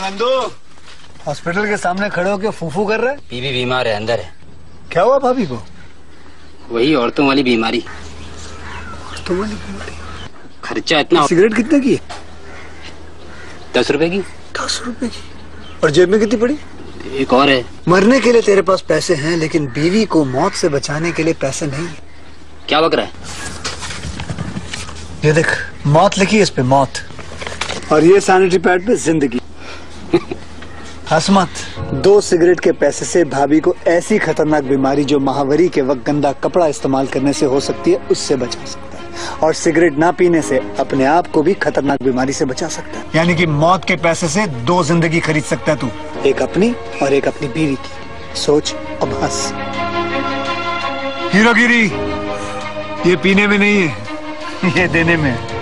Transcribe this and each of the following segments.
Nandu, hospital के सामने खड़े होकर फूफू कर रहे? बीवी बीमार है, अंदर है। क्या हुआ भाभी को? वही औरतों वाली बीमारी। औरतों वाली बीमारी? खर्चा इतना। सिगरेट कितने की? 10 रुपए की। 10 रुपए की? और जेब में कितनी पड़ी? एक और है। मरने के लिए तेरे पास पैसे हैं, लेकिन बीवी को मौत से बचाने के लिए पैसे नहीं है। क्या बक रहा है? ये देख, मौत लिखी है इस पे, मौत। और ये सैनिटरी पैड पे जिंदगी। हंस मत। 2 सिगरेट के पैसे से भाभी को ऐसी खतरनाक बीमारी जो महावरी के वक्त गंदा कपड़ा इस्तेमाल करने से हो सकती है, उससे बचा सकता है। और सिगरेट ना पीने से अपने आप को भी खतरनाक बीमारी से बचा सकता है। यानी कि मौत के पैसे से 2 जिंदगी खरीद सकता है तू, एक अपनी और एक अपनी बीवी की। सोच अब हंस। हीरोगिरी ये पीने में नहीं है, ये देने में है।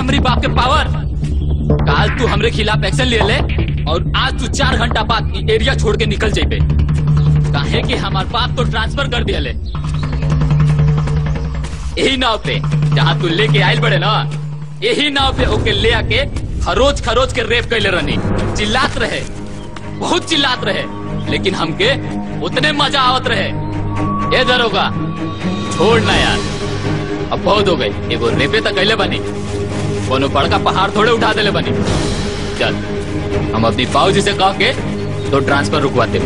हमरी बाप के पावर। काल तू हमरे खिलाफ एक्शन ले ले और आज तू 4 घंटा बाद एरिया छोड़ के निकल जाइबे, काहे कि हमार बाप तो ट्रांसफर कर दिया ले। यही नाव पे जहाँ तू लेके आयल बड़े ना, यही नाव पे होके ले आके खरोच खरोच के रेप कैले रहनी। चिल्लात रहे, बहुत चिल्लात रहे, लेकिन हमके उतने मजा आवत रहे। ए दरोगा छोड़ना यार, अब बहुत हो गई। एगो रेपे तक कैले बनी, कोनो बड़का पहाड़ थोड़े उठा देले बनी। चल हम अपनी फौजी से कह के तो ट्रांसफर रुकवाते।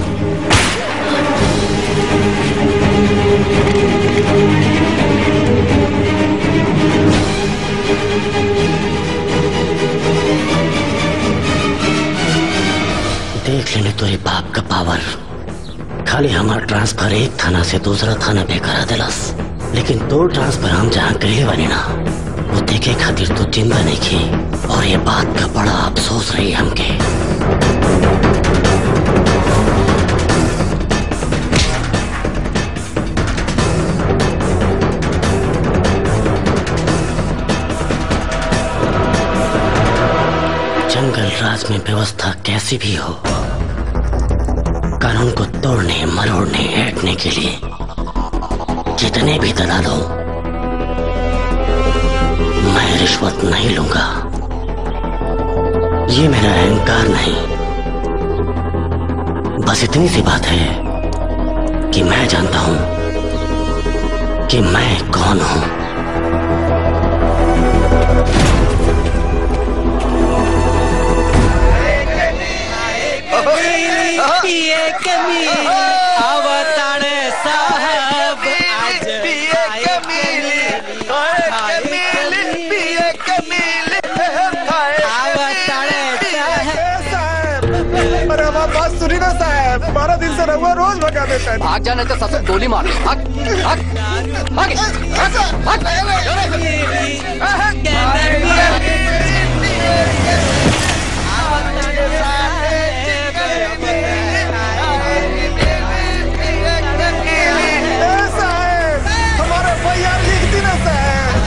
देख लेने तेरे बाप का पावर। खाली हमारा ट्रांसफर एक थाना से दूसरा थाना पे करा दिलस, लेकिन तो ट्रांसफर हम जहाँ कहे बने ना, वो देखे खातिर तो जिंदा नहीं की। और ये बात का बड़ा अफसोस रही हमके। जंगल राज में व्यवस्था कैसी भी हो, कानून को तोड़ने मरोड़ने ऐंठने के लिए जितने भी दलाल हो, मैं रिश्वत नहीं लूंगा। ये मेरा अहंकार नहीं, बस इतनी सी बात है कि मैं जानता हूं कि मैं कौन हूं। अवतारे साहब आज अरे हमारी बात सुनी ना साहब, 12 दिन से रहुआ रोज भगा देता है। भाग जाने तो सबसे गोली मार दे। भाग भाग भाग भाग हमारे भैया लिख दी ना साहब।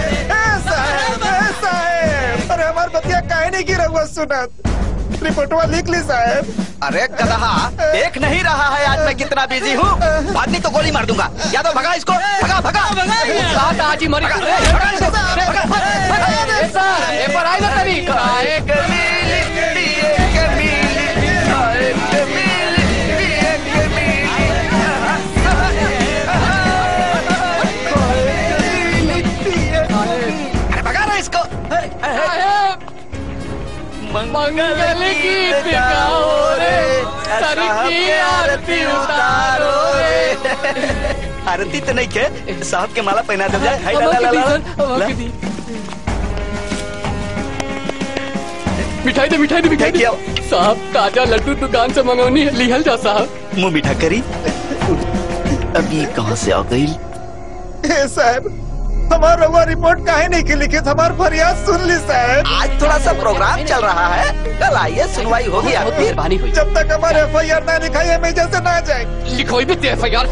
अरे हमारे बतिया काहे नहीं की रहुआ सुनत, रिपोर्टवा लिख ली साहब। अरे गधा, देख नहीं रहा है आज मैं कितना बिजी हूँ। भागनी तो गोली मार दूंगा। यादव भगा इसको, भगा भगा आज ही मरी। पेपर आएगा तभी। भगा रहा इसको। मंगल गीत गाओ रे, सर की आरती उतारो रे। आरती तो नहीं के, साहब के माला पहना दे जाए। हाय ला ला ला। मिठाई दे मिठाई दे मिठाई दे। साहब ताजा लड्डू दुकान से मंगौनी है, लिहल जा साहब। मुंह मीठा करी। अभी कहाँ से आ गई साहब? हमारा रहुआ रिपोर्ट काहे नहीं की लिखी, हमारी फरियाद सुन ली साहब। आज थोड़ा सा प्रोग्राम चल रहा है, कल आइए सुनवाई होगी आपकी। जब तक हमारे FIR ना लिखाई हम एजेंट से ना जाए। लिखोई भी FIR।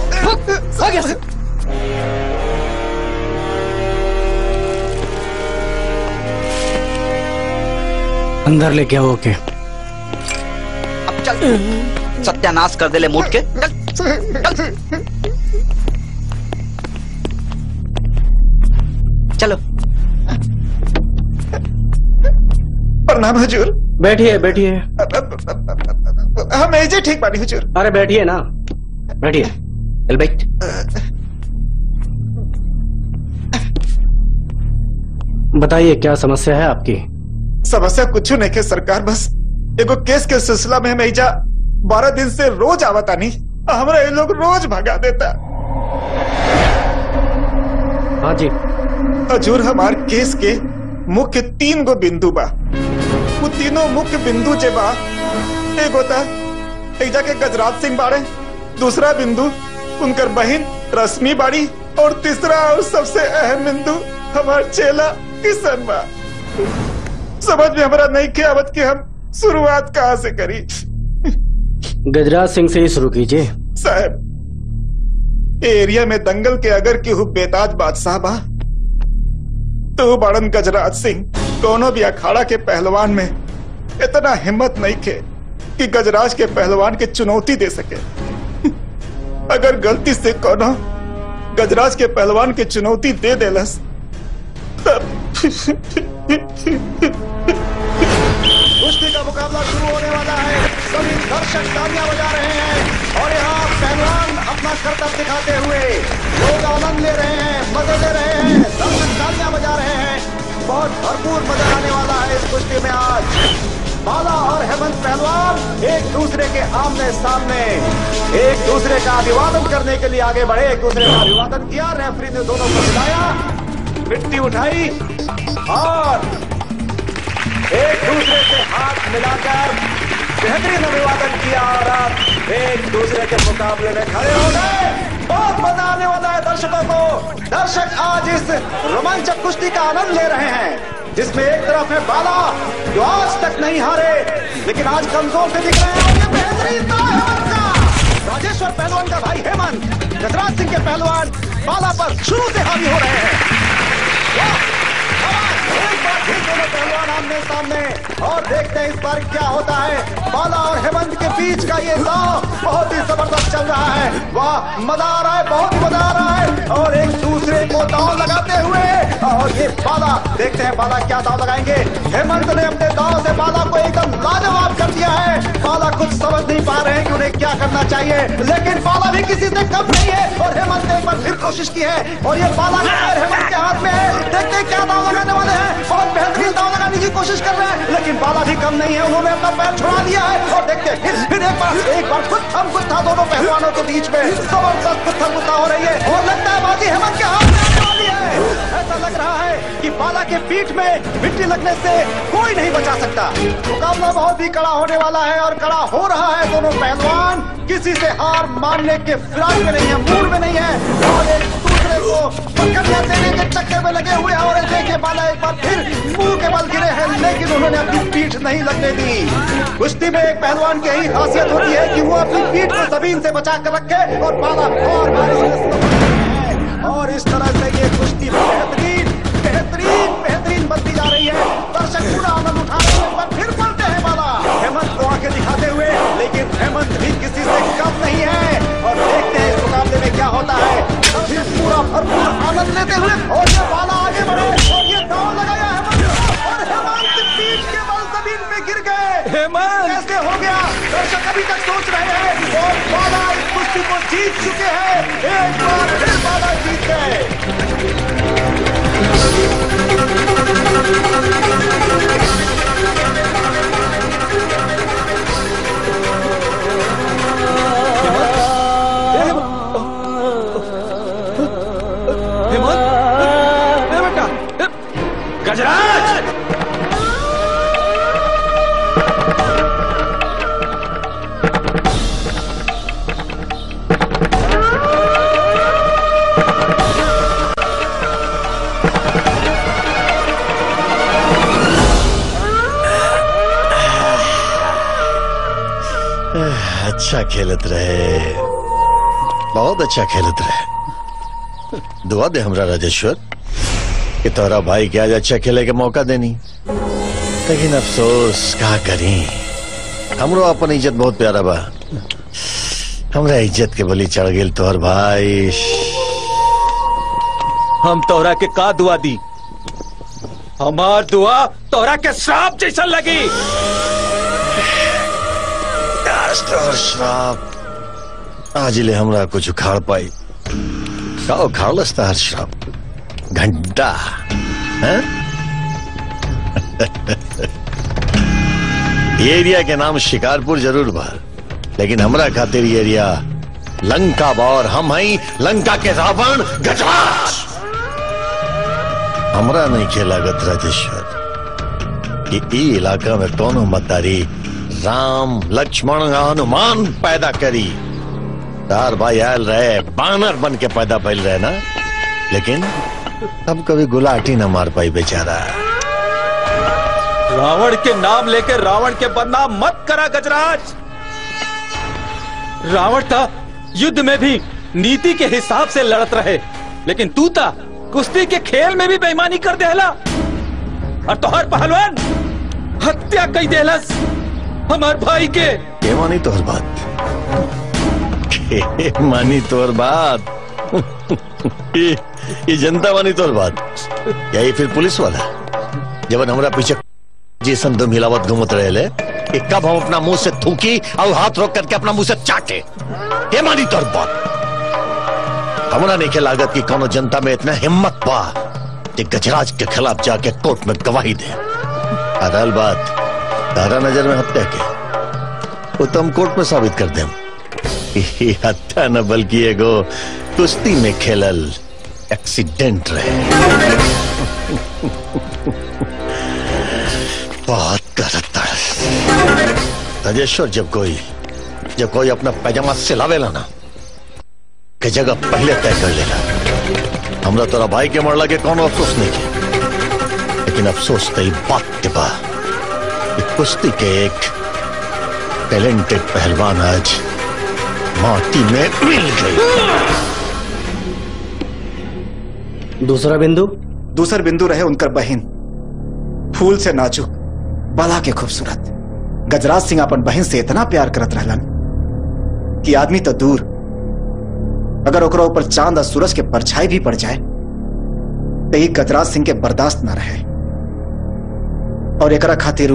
अंदर लेके आओ के। अब चल, सत्यानाश कर दे ले मूड के। चल चलो। प्रणाम हुजूर। बैठिए बैठिए। हम एजे ठीक बानी हुजूर। अरे बैठिए ना, बैठिए। चल बैठ। बताइए क्या समस्या है आपकी? समस्या कुछ नहीं के सरकार, बस एगो केस के सिलसिला में हम एजा 12 दिन से रोज आवता नहीं, हमरा ये लोग रोज भगा देता। हाँ जी हजूर, हमार केस के मुख्य 3 गो बिंदु बा। वो तीनों मुख्य बिंदु जे बा, एक होता एजा के गजराज सिंह बाड़े, दूसरा बिंदु उनकर बहन रश्मि बाड़ी, और तीसरा और सबसे अहम बिंदु हमार चेला किशन बा। समझ में हमारा नहीं के आवत कि हम शुरुआत कहाँ से करी। गजराज सिंह से ही शुरू कीजिए। साहब, एरिया में दंगल के अगर केहू बेताज बादशाह बा तो बाड़न गजराज सिंह। दोनों भी अखाड़ा के पहलवान में इतना हिम्मत नहीं थे कि गजराज के पहलवान के चुनौती दे सके। अगर गलती से कोनो गजराज के पहलवान की चुनौती दे देलस तब कुश्ती का मुकाबला शुरू होने वाला है। सभी दर्शक तालियां बजा रहे हैं और यहाँ पहलवान अपना करतब दिखाते हुए लोग आनंद ले रहे हैं, मजे ले रहे हैं, दर्शक तालियां बजा रहे हैं। बहुत भरपूर मजा आने वाला है इस कुश्ती में आज। बाला और हेमंत पहलवान एक दूसरे के आमने सामने एक दूसरे का अभिवादन करने के लिए आगे बढ़े। एक दूसरे का अभिवादन किया, रेफरी ने दोनों को हिलाया, मिट्टी उठाई और एक दूसरे से हाथ मिलाकर बेहतरीन अभिवादन किया और अब एक दूसरे के मुकाबले में खड़े हो गए। बहुत मजा आने वाला है दर्शकों को। दर्शक आज इस रोमांचक कुश्ती का आनंद ले रहे हैं जिसमें एक तरफ है बाला जो आज तक नहीं हारे लेकिन आज कमजोर से दिख रहे हैं। और ये बेहतरीन दाव है हेमंत का, राजेश्वर पहलवान का भाई हेमंत गजराज सिंह के पहलवान बाला पर शुरू से हावी हो रहे हैं। एक बार फिर दोनों पहलवान आमने सामने और देखते हैं इस बार क्या होता है। बाला और हेमंत के बीच का ये दाव बहुत ही जबरदस्त चल रहा है। वाह, मजा आ रहा है, बहुत मजा आ रहा है। और एक दूसरे को दाव लगाते हुए और ये बाला, देखते हैं बाला क्या दाव लगाएंगे। हेमंत ने अपने दाव से बाला को एकदम लाजवाब कर दिया है। बाला कुछ समझ नहीं पा रहे हैं कि उन्हें क्या करना चाहिए, लेकिन बाला भी किसी से कम नहीं है और हेमंत ने एक बार फिर कोशिश की है और ये बाला का पैर हेमंत के हाथ में है। देखते हैं क्या दाव लगाने वाले हैं। बहुत बेहतरीन दाव लगाने की कोशिश कर रहे हैं लेकिन बाला भी कम नहीं है, उन्होंने अपना पैर छुड़ा दिया है। और देखते हैं फिर एक बार गुत्था दोनों पहलवानों के बीच में जबरदस्त गुत्था हो रही है और लगता है बाजी हेमंत के हाथ में आने वाली है। ऐसा लग रहा है कि बाला के पीठ में मिट्टी लगने से कोई नहीं बचा सकता। मुकाबला बहुत ही कड़ा होने वाला है और कड़ा हो रहा है। दोनों पहलवान किसी से हार मानने के फिराक में नहीं है, मूड में नहीं है और एक दूसरे को पकड़ने देने के चक्कर में लगे हुए हैं। और देखिए बाला एक बार फिर मुंह के बल गिरे हैं लेकिन उन्होंने अपनी पीठ नहीं लगने दी। कुश्ती में एक पहलवान की यही खासियत होती है कि वो अपनी पीठ को जमीन से बचा कर रखे और बाला और इस तरह से ये कुश्ती बेहतरीन बनती जा रही है। दर्शक पूरा आनंद उठा रहे हैं पर फिर पलटे हैं बाला हेमंत को आगे दिखाते हुए, लेकिन हेमंत भी किसी से कम नहीं है। और देखते हैं इस मुकाबले में क्या होता है। फिर पूरा भरपूर आनंद लेते हुए और ये बाला आगे बढ़े और ये दाव लगाया हेमंत और हेमंत पीठ के बल जमीन पे गिर गए। हेमंत कैसे हो गया दर्शक अभी तक सोच रहे हैं और बाला इस कुश्ती को जीत चुके हैं। एक बार फिर बाला जीत गए। गजराज! अच्छा खेलत रहे, बहुत अच्छा खेलत रहे। दुआ दे हमरा राजेश्वर कि तोरा भाई के आज अच्छा खेले के मौका देनी। लेकिन अफसोस क्या करी, हमरो अपन इज्जत बहुत प्यारा बा। हमरा इज्जत के बलि चढ़ गेल तोहर भाई। हम तोहरा के का दुआ दी? हमार दुआ तोहरा के श्राप जैसा लगी। तोहर श्राप आज ले हमरा कुछ उखाड़ पाई। का उखाड़ लस्ता हर श्राप घंटा ये एरिया के नाम शिकारपुर जरूर बा, लेकिन हमरा खातिर ये एरिया लंका बा और हम हई लंका के रावण गजराज। हमरा नहीं खेलागत राजेश्वर कि ई इलाका में कौनो मतारी राम लक्ष्मण हनुमान पैदा करी। तार भाई आयल रहे बानर बन के पैदा भइल रहे ना, लेकिन अब कभी गुलाटी न मार पाई बेचारा। रावण के नाम लेकर रावण के बदनाम मत करा गजराज। रावण था युद्ध में भी नीति के हिसाब से लड़त रहे, लेकिन तू था कुश्ती के खेल में भी बेईमानी कर देला। और तोहर पहलवान हत्या कई देलस हमार भाई के मानी तोहर बात, के मानी तोहर बात। ये जनता मानी तोहर बात, यही फिर पुलिस वाला जब हमारा पीछे जैसन दो मिलावट घूमत रहे कि कब हम अपना मुंह से थूकी और हाथ रोक करके अपना मुंह से चाटे। ये मानी तोहर बात। हमरा नहीं के लागत कि कोनो जनता में इतना हिम्मत पा कि गजराज के खिलाफ जाके कोर्ट में गवाही दे। अदल बात तारा नजर में हत्या के वो तो हम कोर्ट में साबित कर दें हत्या न बल्कि एगो कुश्ती में खेलल एक्सीडेंट रहे। बात करता राजेश्वर, जब कोई अपना पैजामा सिलावेला ना के जगह पहले तय कर लेला। हमरा तोरा भाई के मरला के कौन अफसोस नहीं के, लेकिन अफसोस तो बात के बा कुश्ती के एक टैलेंटेड पहलवान आज माटी में मिल गई। दूसरा बिंदु रहे उनकर बहन, फूल से नाजुक, बला के खूबसूरत। गजराज सिंह अपन बहन से इतना प्यार करत रहलन कि आदमी तो दूर, अगर ओकरा ऊपर चांद और सूरज के परछाई भी पड़ जाए तो ही गजराज सिंह के बर्दाश्त न रहे। और एकरा खातिर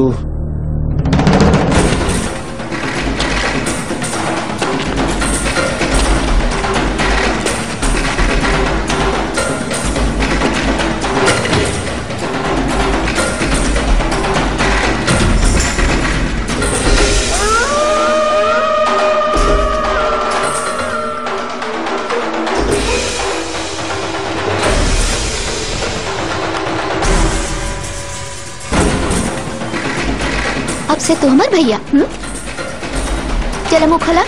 से तो हमार भैया। चलो मुँह खोला।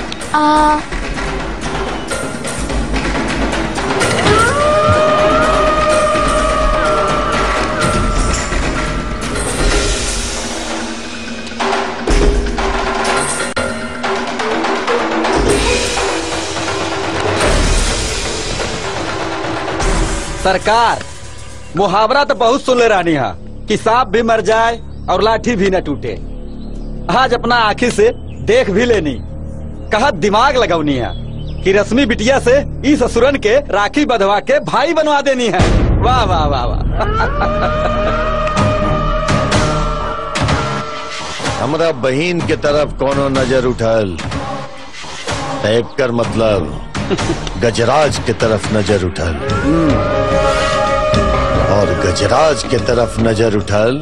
सरकार, मुहावरा तो बहुत सुन ले रानी हा कि सांप भी मर जाए और लाठी भी न टूटे। आज अपना आंखी से देख भी लेनी, कहा दिमाग लगवनी है कि रश्मि बिटिया से इस ससुरन के राखी बंधवा के भाई बनवा देनी है। वाह वाह वाह वाह। हमरा बहन के तरफ कोनो नजर उठल तैक कर मतलब गजराज के तरफ नजर उठल, और गजराज के तरफ नजर उठल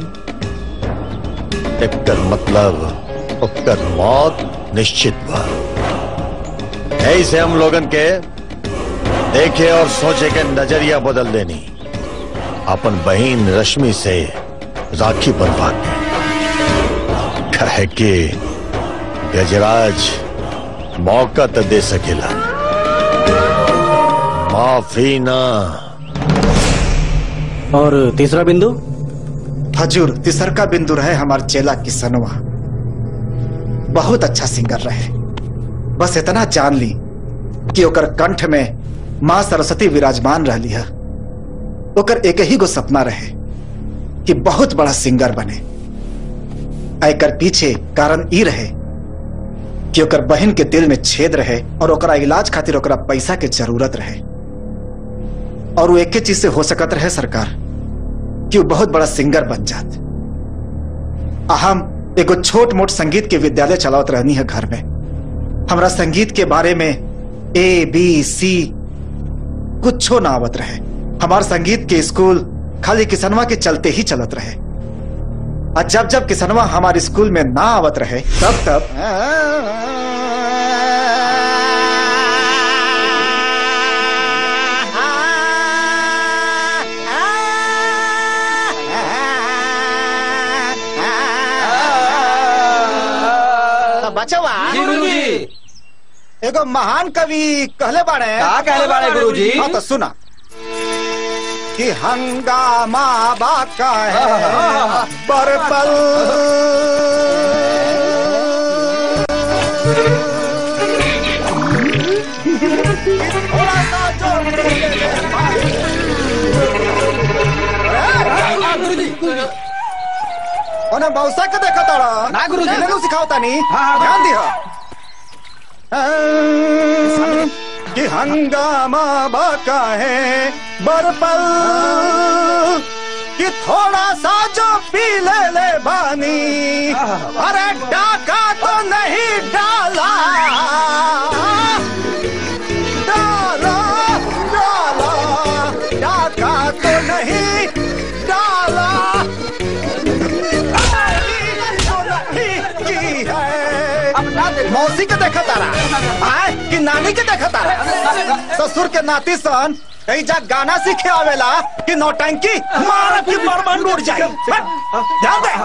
कर मतलब ओकर मौत निश्चित बा। ऐसे हम लोगन के देखे और सोचे के नजरिया बदल देनी, अपन बहन रश्मि से राखी बनवा के। कहे कि गजराज मौका तो दे सकेला, माफी ना। और तीसरा बिंदु? हजूर, तीसर का बिंदु रहे हमार चेला किसनवा। बहुत अच्छा सिंगर रहे, बस इतना जान ली कि ओकर कंठ में मां सरस्वती विराजमान रहली है। ओकर एक ही गो सपना रहे कि बहुत बड़ा सिंगर बने। एकर पीछे कारण ई रहे कि ओकर बहन के दिल में छेद रहे और ओकरा इलाज खातिर ओकरा पैसा के जरूरत रहे। और वो एक चीज से हो सकत रहे सरकार कि वो बहुत बड़ा सिंगर बन जात। हम एगो छोट मोट संगीत के विद्यालय चलावत रहनी है घर में। हमरा संगीत के बारे में ABC कुछो ना आवत रहे। हमार संगीत के स्कूल खाली किसनवा के चलते ही चलत रहे। और जब जब किसनवा हमारे स्कूल में ना आवत रहे तब तब बचवा गुरुजी, एगो महान कवि कहले बाड़े। का कहले बाड़े गुरुजी? हाँ तो सुना कि हंगामा बाका है बरपल, थोड़ा सा जोर दे। गुरुजी उन्हें मौसा के देखा तोड़ा ना गुरुजी। इन्हें सिखाओता नहीं। हाँ, ध्यान दिया कि हंगामा बाका है बरपल कि थोड़ा सा जो पी ले बानी। अरे डाका तो नहीं डाला डाका तो नहीं डाला मौसी के देखा तारा कि नानी के देखा तारा। ससुर के नाती सन कहीं जा गाना सीखे आवेला कि नौटंकी मार की बर्बाद उड़ जाए। ध्यान दे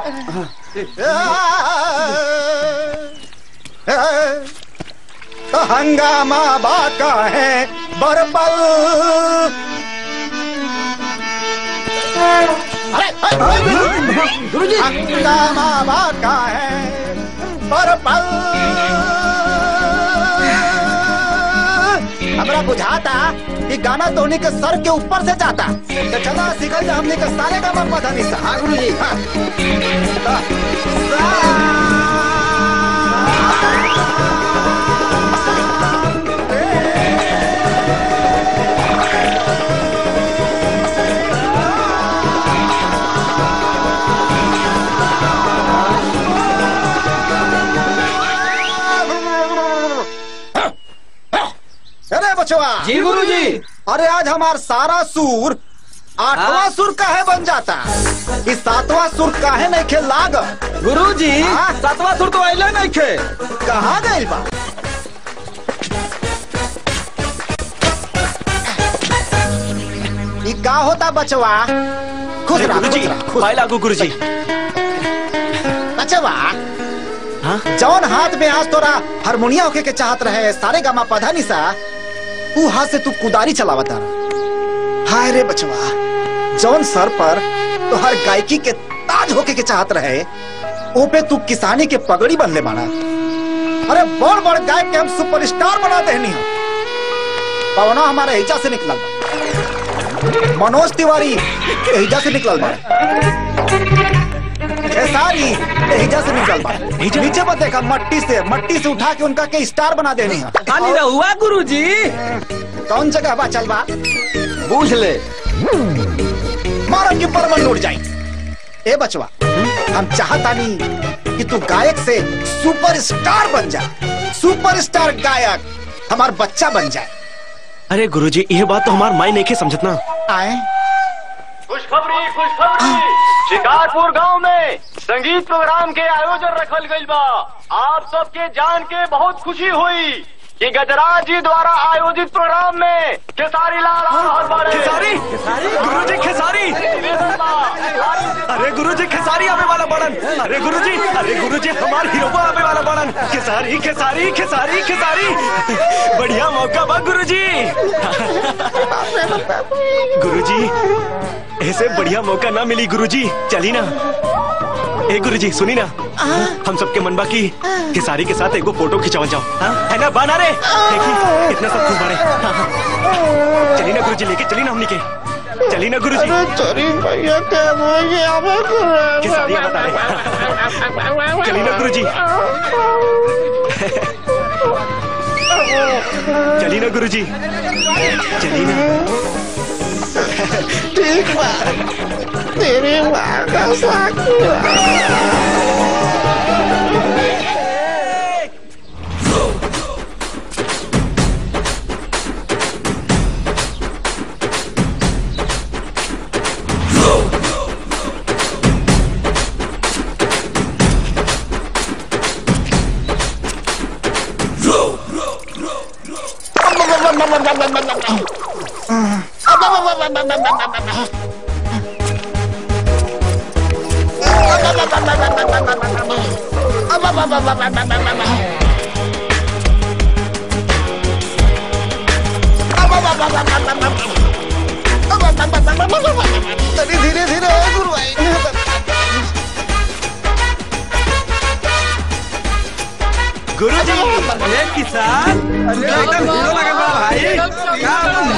तो हंगामा बाका है बरपल। गुरुजी हंगामा बाका है बरपल। हमरा बुझाता कि गाना तो उन्हीं के सर के ऊपर से जाता। तो चला सिखल जा हमने के सारे गामा पता नहीं सा। हाँ गुरुजी अरे बचवा जी गुरुजी। अरे आज हमार सारा सुर 8वां सुर काहे बन जाता। इस 7वां सुर काहे नहीं खे लाग। गुरुजी 7वां सुर तो आइले नहीं खे। कहाँ गइल बा। ई का होता बचवा। खुश रह पाए लागू गुरुजी। बचवा जौन हाथ में आज तोरा हारमोनिया होके के चाहत रहे सारे गामा पधा निसा ऊ हाथ से तू कुदारी चलावता। हाय रे बचवा जौन सर पर तो हर गायकी के ताज होके के चाहत रहे ओ पे तू किसानी के पगड़ी बन ले बाड़ा। अरे बड़ बड़ गायक के हम सुपरस्टार बना देनी हो। पवना हमारे एजा से निकलल बा। मनोज तिवारी एजा से निकलल बा। सारी एजा से निकल बा। नीचे मत देखा मट्टी से उठा के उनका के स्टार बना देनी है। खाली रहुआ गुरुजी। कौन जगह बा चल बा पूछ ले। मारम की परमन उड़ जाए। ए बचवा हम चाहतानी कि तू गायक से सुपरस्टार बन जा। सुपरस्टार गायक हमार बच्चा बन जाए। अरे गुरुजी ये बात तो हमार माई नहीं के समझत ना। आए खुशखबरी शिकारपुर गांव में संगीत प्रोग्राम के आयोजन रखल गइल बा। आप सबके जान के बहुत खुशी हुई कि गजराज जी द्वारा आयोजित प्रोग्राम में खेसारी लाल खेसारी गुरुजी खेसारी। अरे गुरुजी खेसारी आवे वाला बड़न। अरे गुरुजी हमार हीरोवा आवे वाला बड़न। खेसारी खेसारी खेसारी खेसारी बढ़िया मौका बा गुरुजी। गुरुजी ऐसे बढ़िया मौका ना मिली गुरुजी। चली ना। ए गुरुजी सुनी ना हम सबके मनबा की खेसारी के साथ एगो फोटो खिंचवा जाओ। है ना बना रे देखी इतना सब खुश बारे। चली ना गुरुजी लेके चली ना हमनी के। चली ना गुरुजी। खेसारी बता रहे। चली ना गुरुजी। चली ना गुरुजी। चली ना। ठीक बा तेरी माँ का साकी धीरे धीरे गुरुजी ये किसान एकदम हीरो लगा बा भाई।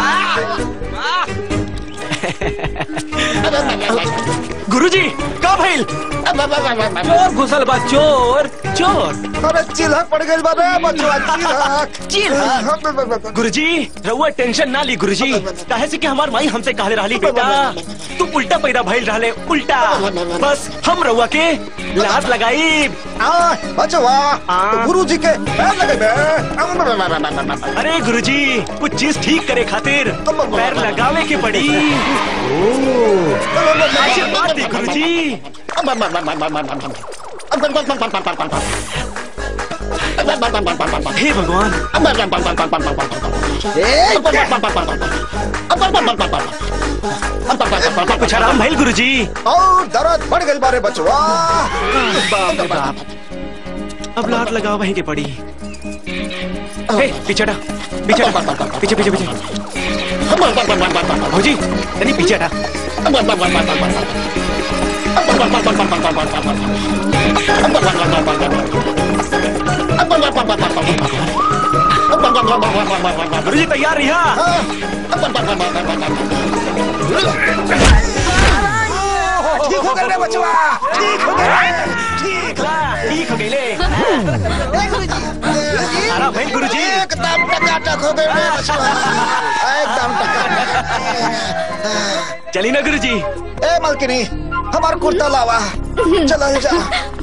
गुरुजी का भाई भइल? चोर घुसल बा, चोर चोर। अरे चिल्हक पड़ गई बाबे बचवा, चिल्हक। गुरुजी रउआ टेंशन ना ली गुरुजी, काहे से कि हमार माई हमसे कहले रहली बेटा तू उल्टा पैदा भइल रहले, उल्टा। बस हम रउआ के लात लगाई। बचवा गुरुजी के पैर लगे बे। अरे गुरुजी कुछ चीज ठीक करे खातिर पैर लगावे के पड़ी। आशीर्वाद दी गुरुजी। हे भगवान। कुछ आराम भइल गुरुजी? और दर्द बढ़ गई बारे बचवा। बाप रे बाप, अब लात लगाओ वहीं के पड़ी। हे पीछे हटा, पीछे पीछे पीछे पीछे। भौजी तनी पीछे हटा। गुरुजी तैयार रही? ठीक हो गए बचवा, ठीक हो गए, ठीक हो गए। आराम है गुरुजी। एकदम टकाटक हो गए बचवा, एकदम टकाटक। चली ना गुरुजी। ए मलकिनी हमार कुर्ता लावा, चला जा।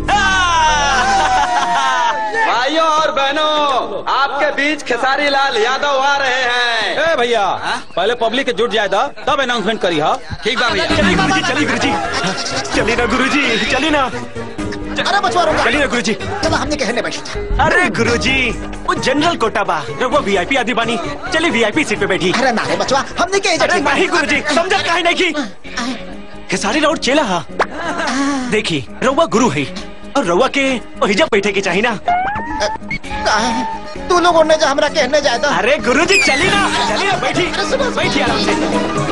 भाइयों और बहनों, आपके बीच खेसारी लाल यादव आ रहे हैं। ए भैया पहले पब्लिक के जुट जाए तब अनाउंसमेंट करी। हा ठीक बा भैया। चलिए गुरुजी, चलिए गुरुजी, चलिए ना गुरुजी, चलिए ना। अरे बचवा रुक, चलिए ना गुरुजी। चलो हमने कहने बैठे। अरे गुरुजी वो जनरल कोटा बा, वो वीआईपी आदि बानी, चलिए वीआईपी सीट पे बैठी। अरे ना बचवा, हमने कहे अरे नहीं गुरुजी, समझा काहे नहीं की खेसारी राउत चेला हा। देखी रउआ गुरु है और रउआ के ओहिजा बैठे के चाहिए ना। तू लोगों ने जो हमरा कहने जाए। अरे गुरुजी चली ना, चलिए बैठी, बैठी आराम से।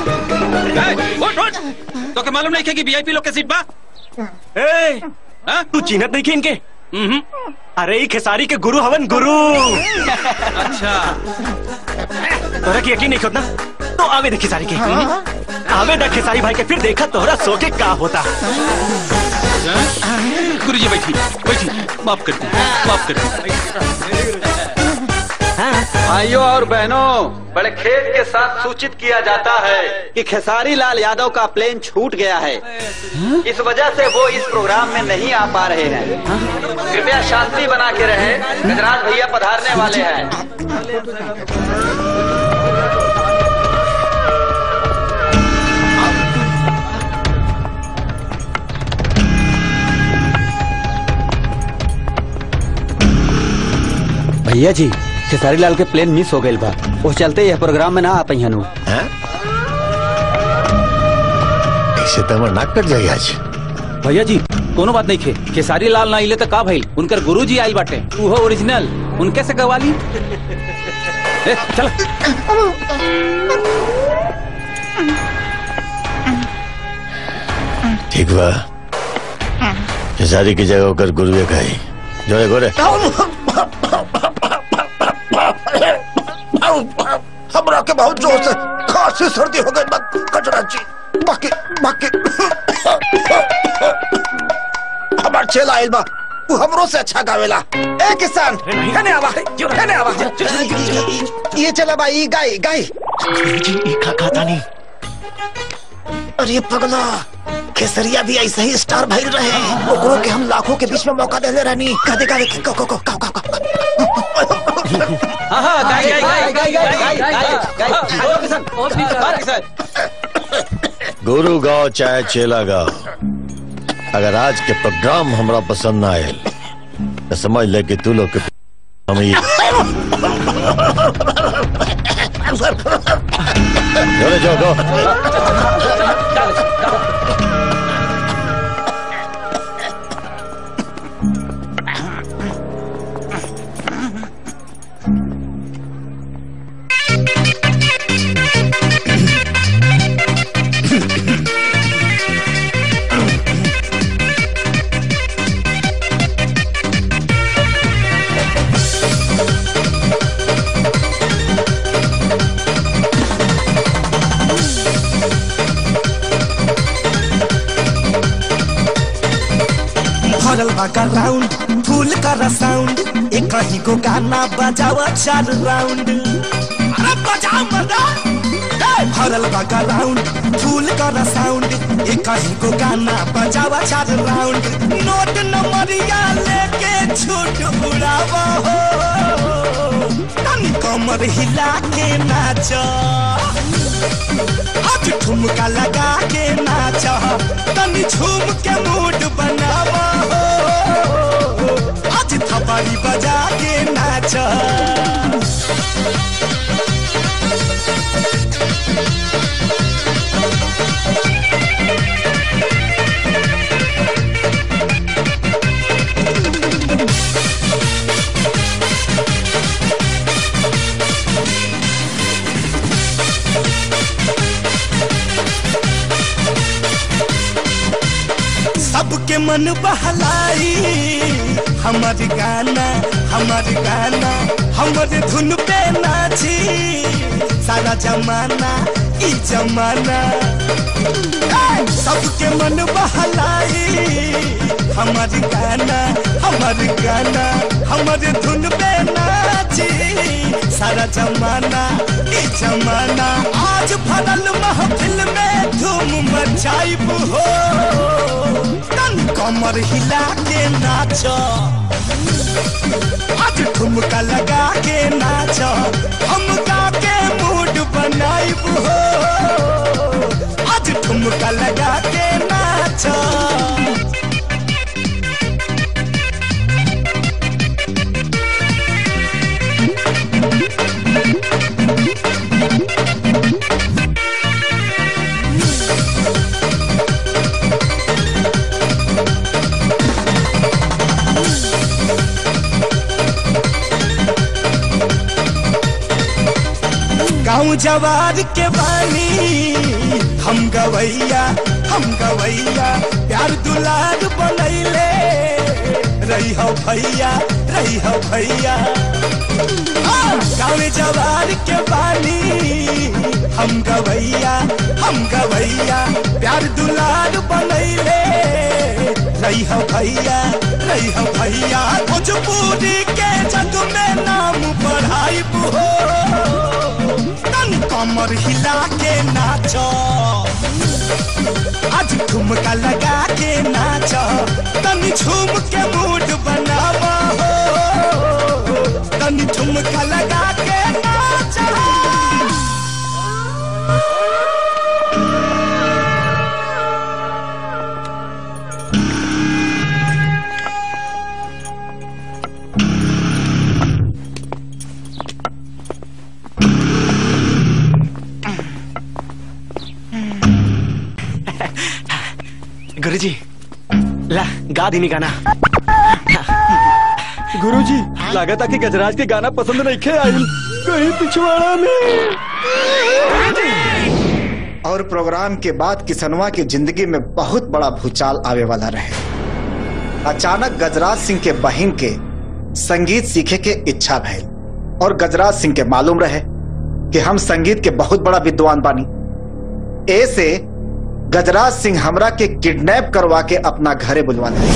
तो क्या मालूम नहीं कि वीआईपी लोग के सीट बा? ए, तू चिन्हत नहीं की इनके? अरे खेसारी के गुरु हवन, गुरु। अच्छा तोरा की यकीन नहीं होता तो आवे देख खेसारी के। आवे देख खेसारी भाई के, फिर देखा तोहरा सो के का होता। गुरुजी बैठी बैठी, माफ करती माफ करती। भाइयों और बहनों, बड़े खेद के साथ सूचित किया जाता है कि खेसारी लाल यादव का प्लेन छूट गया है। इस वजह से वो इस प्रोग्राम में नहीं आ पा रहे हैं। कृपया शांति बना के रहे, गजराज भैया पधारने वाले हैं। भैया जी खेसारी लाल के प्लेन मिस हो गए बा, वो चलते यह प्रोग्राम में ना आ पाई हनु। ऐसे तो हमार नाक कट जाए आज। भैया जी कोनो बात नहीं खे, खेसारी लाल ना आइले तो का भइल, उनकर गुरुजी आइल बाटे, वो ओरिजिनल, उनके से गवाली। चल ठीक बा, खेसारी की जगह होकर गुरुए खाई जो है गोरे। हमरा के बहुत जोर से खांसी सर्दी हो गई कचरा जी। बाकी बाकी हमार चेला आइल बा, वो हमरो से अच्छा गावेला। ए किसान कने आवा, कने आवा। ये चला भाई गाय गाय। जी का खाता नहीं। अरे पगला, केसरिया भी ऐसे ही स्टार भाई रहे, ओकरो के हम लाखों के बीच में मौका दे ले रहनी। गादे गादे को को को को गुरु गाओ चाहे चेला गाओ, अगर आज के प्रोग्राम हमरा पसंद ना आए तो समझ ले कि तू लोग के हम ये जाओ। बाका राउंड फूल का साउंड एक कहीं को गाना बजावा 4 राउंड। अरे बजाओ मर्दा। भरल बाका राउंड फूल का साउंड एक कहीं को गाना बजावा 4 राउंड। नोट नंबरिया लेके छूट उड़ावा हो तनी कमर हिला के नाचो आज ठुमका लगा के नाचो तनी झूम के मूड बनावा हो आज थपड़ी बजा के नाचो। सबके मन बहलाई हमारे गाना हमारे धुन पे नाची सारा जमाना ई जमाना। सबके मन बहलाई हमारे गाना हमारे धुन पे नाची सारा जमाना ई जमाना। आज भरल महफिल में धूम मचाइब हो कमर हिला के नाचो आज ठुमका लगा के नाचो हम गा के मूड बनाइब हो आज ठुमका लगा के नाचो। गाँव जवार के बानी हम गवैया प्यार दुलार बनैले रही हो भैया गाँव जवार के बानी हम गवैया प्यार दुलार बनैले रही हो भैया भोजपुरी के जग में नाम बढ़ाई हो कमर हिला के नाचो आज ठुमका लगा के नाचो तनी झूम के मूड बनावा हो तनी ठुमका लगा के नाचो। गुरुजी ला गा दी गाना। गुरुजी लागत कि गजराज के गाना पसंद नहीं खे आई कहीं पिछवाड़ा में। और प्रोग्राम के बाद किसनवा की जिंदगी में बहुत बड़ा भूचाल आवे वाला रहे। अचानक गजराज सिंह के बहन के संगीत सीखे के इच्छा भइल और गजराज सिंह के मालूम रहे कि हम संगीत के बहुत बड़ा विद्वान बानी। ऐसे गजराज सिंह हमरा के किडनैप करवा के अपना घरे बुलवा ले।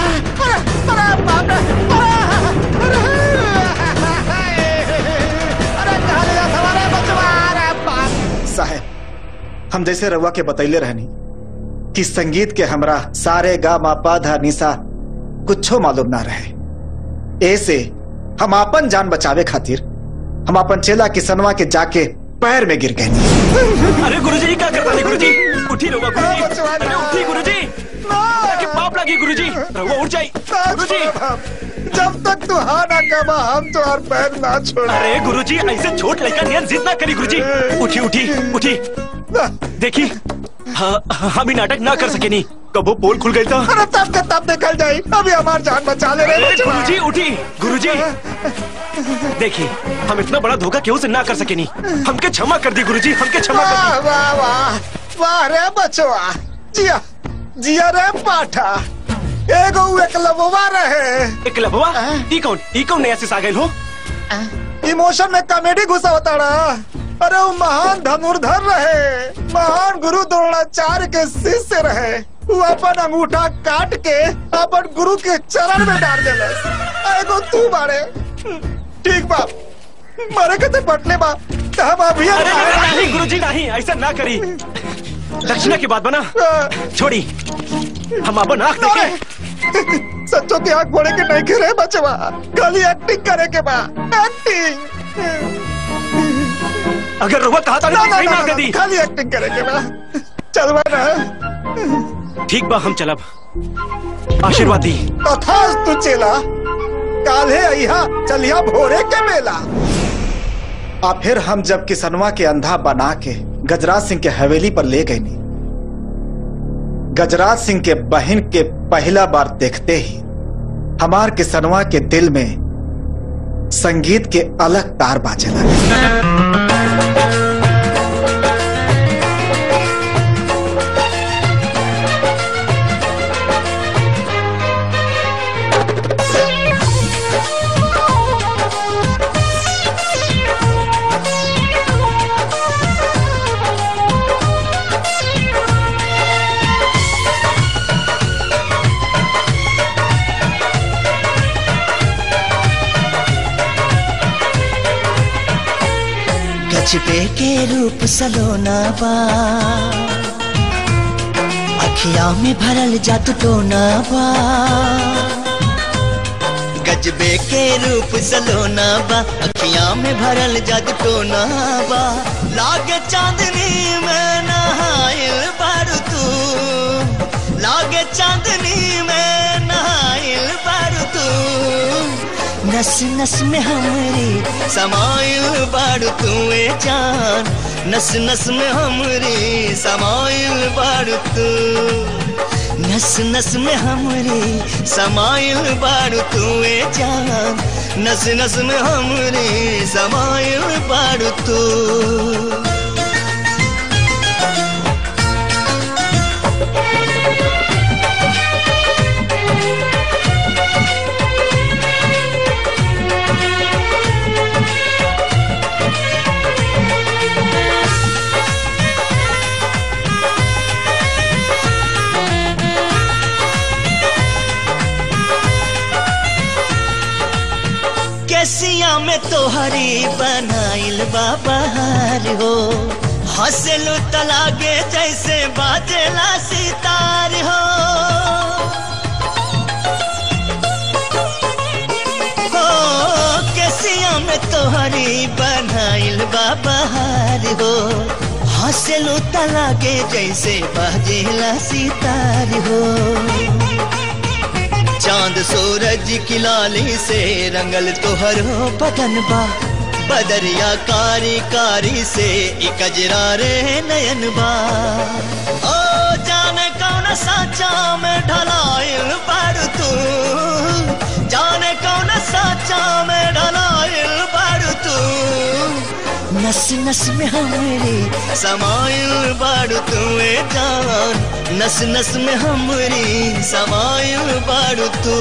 साहब हम जैसे रवा के बतैले रहनी कि संगीत के हमरा सारे गा मा पा धा निसा कुछो मालूम ना रहे। ऐसे हम अपन जान बचावे खातिर हम अपन चेला किसनवा के जाके पैर में गिर गए। अरे गुरुजी क्या करता है गुरुजी उठी रहुआ गुरुजी अरे उठी गुरुजी कि पाप लगी गुरुजी रहुआ उठ जाई गुरुजी जब तक तू हाँ ना कमा हम तो हर पैर ना छोड़। अरे गुरुजी ऐसे छोट लड़का नियन जिद ना करी गुरुजी उठी उठी उठी देखी हम ही नाटक ना कर सके नहीं कबो पोल खुल गई था। अरे तब निकल जाई अभी हमारी जान बचा ले रहे। गुरुजी उठी गुरुजी देखिए हम इतना बड़ा धोखा क्यों से ना कर सके नहीं हमके क्षमा कर दी गुरुजी हमके क्षमा कर दी। वाह वाह वाह रे बचवा जिया जिया रे पाठा एगो एकलववा रहे। एकलववा ई कौन नया से सागल हो इमोशन में कॉमेडी घुसा होता रहा। अरे वो महान धनुर्धर रहे महान गुरु द्रोणाचार्य के शिष्य रहे वो अपन अंगूठा काट के अपन गुरु के चरण में डाल देला। एगो तू बारे ठीक बा मारे कते पटले बा हम अभी नहीं गुरुजी नहीं ऐसा ना करी। दक्षिणा की बात बना छोड़ी हम अपन आँख देखे सच्चो की आँख फोड़े के नहीं करे बचवा खाली एक्टिंग करे के बा एक्टिंग। अगर रुआ कहा था ना दी खाली एक्टिंग करे के बा चल ना ठीक बा हम चलब आशीर्वाद दी तू चेला काले अइहा चलिया भोरे के मेला। और फिर हम जब किसनवा के अंधा बना के गजराज सिंह के हवेली पर ले गए नी, गजराज सिंह के बहन के पहला बार देखते ही हमार किसनवा के दिल में संगीत के अलग तार बाजे लगे। गजबे के रूप सलोना बा अखिया में भरल जादू टोना बा। गजबे के रूप सलोना बा अखिया में भरल जादू टोना बा। लागे चांदनी में नहाइल बारू तू, लागे चांदनी में नहाइल बारू तू। नस नस में हमरी समाइल बारू तू ए जान, नस नस में हमरी समाइल बारू तू। नस नस में हमरी समाइल बारू तू ए जान, नस नस में हमरी समाइल बारू तू। केसिया में तोहरी बनाइल बाबहार हो, हंसलू तलागे जैसे बाजेला सितार हो। केसिया में तोहरी बनाइल बाबहार हो, हंसलू तलागे जैसे बाजेला सितार हो। चांद सूरज की लाली से रंगल तोहर हो बदन बा, बदरिया कारी कारी से इकजरा रे नयन बा। ओ जाने कौन साचा में ढलाइल बारू तू, जाने कौन साचा में ढलाइल बारू तू। नस नस में हमरी समाइल बारू तू ए जान, नस नस में हमरी समाइल बारू तू।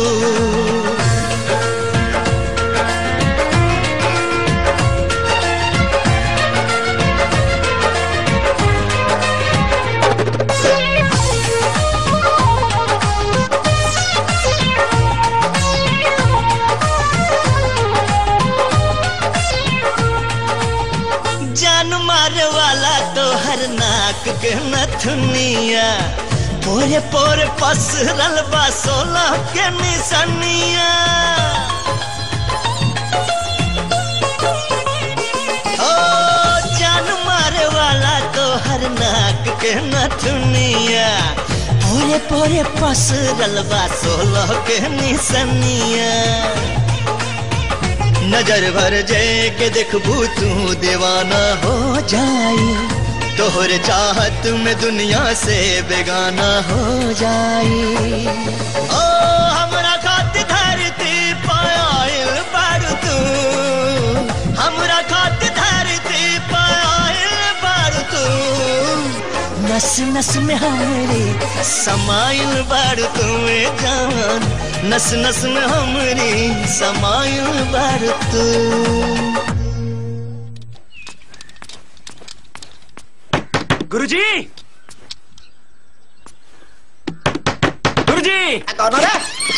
जान मारे वाला तो हर नाक के नथुनिया, पोरे पोरे पसरल बा 16 के निशानिया। ओ जान मारे वाला तो हर नाक के नथुनिया, पोरे पोरे पसरल बा 16 के निशानिया। नजर भर जे के देखबू तू दीवाना हो जाई, तोहरे चाहत में दुनिया से बेगाना हो जाई। ओ हमरा खातिर धरती पायल बारू तू, हमरा खातिर धरती पायल बारू तू। नस नस में हमरी समाइल बारू तू ए जान, नस नस में हमरी समाइल बारू तू। गुरुजी कौन रे?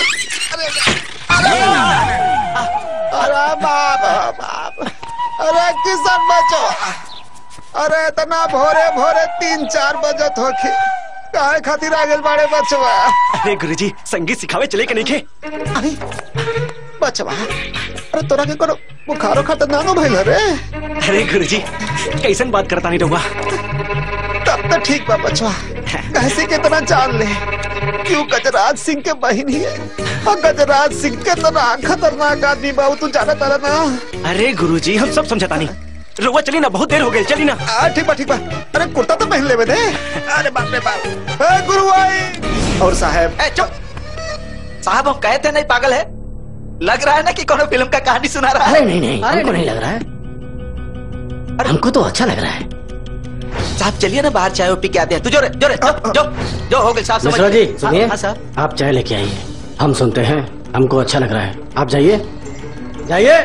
अरे बाप बाप, अरे किशन बचो, अरे इतना भोरे भोरे 3-4 बजत होके काहे खातिर आगे बाड़े बचवा? अरे गुरुजी संगीत सिखावे चले के नहीं खे? बचवा, अरे तोरा के कोनो बुखारो खतर ना नो भइल रे? अरे गुरुजी कैसन बात करता नहीं रहुआ? तब तो ठीक बा बचवा, कैसे कितना जान ले क्यों गजराज सिंह के बहन ही है, और गजराज सिंह के तना खतरनाक आदमी बाबू, तू जाना तारा ना? अरे गुरुजी हम सब समझता नहीं, रुआ चली ना, बहुत देर हो गई, चली ना। ठीक बा ठीक बा, अरे कुर्ता तो पहन ले दे। अरे बाप रे बाप, गुरु आई। और साहब चुप, साहब हम कहते नहीं पागल है, लग रहा है ना कि कोनो फिल्म का कहानी सुना रहा है। अरे नहीं हमको नहीं लग रहा है, हमको तो अच्छा लग रहा है। साहब चलिए ना बाहर चाय पी के आते हैं। तू जो जो हो गई साहब। मिश्रा जी सुनिए, हाँ सर, आप चाय लेके आइए, हम सुनते हैं, हमको अच्छा लग रहा है, आप जाइए जाइए।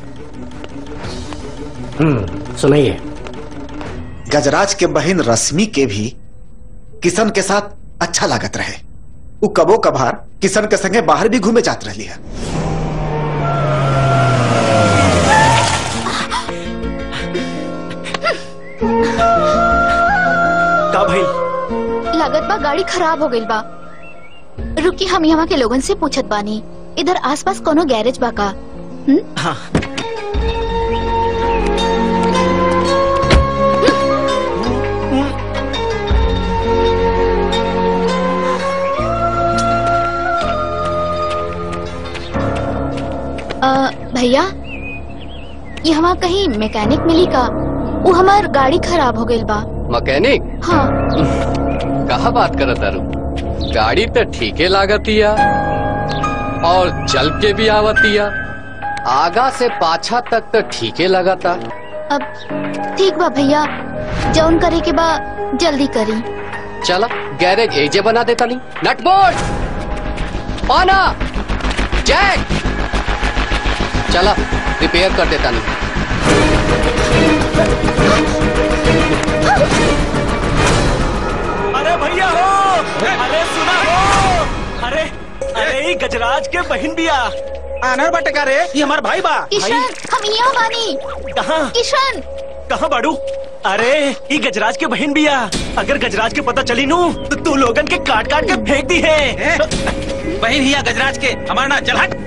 सुनाइए। गजराज के बहन रश्मि के भी किशन के साथ अच्छा लागत रहे, वो कबो कभार किशन के संगे बाहर भी घूमे जात रही है। का भाई? लागत बा गाड़ी खराब हो गई बा, रुकी हम यहाँ के लोगन से पूछत बानी, इधर आसपास कोनो गैरेज बा का? हाँ। भैया ये हमार कहीं मैकेनिक मिली का? वो हमार गाड़ी खराब हो गई बा। मैकेनिक? हाँ। कहा बात करत दारू, गाड़ी तो ठीके लागतिया और चल के भी आवतिया, आगा से पाछा तक तो ठीके लगाता। अब ठीक बा भैया, जौन करे के बा जल्दी करी। चला गैरेज एजे बना देता नहीं, नट बोल्ट, पाना, जैक, चला रिपेयर कर देता नहीं। अरे भैया हो, अरे सुना हो, अरे ये गजराज के बहन बिया। आनर बटका रे, ये हमार भाई बा। किशन हम यहाँ बानी। कहाँ? किशन कहाँ बाड़ू? अरे ये गजराज के बहन बिया, अगर गजराज के पता चली नू तो तू लोगन के काट काट के फेंक दी है। बहन हिया गजराज के, हमारा ना चल हट।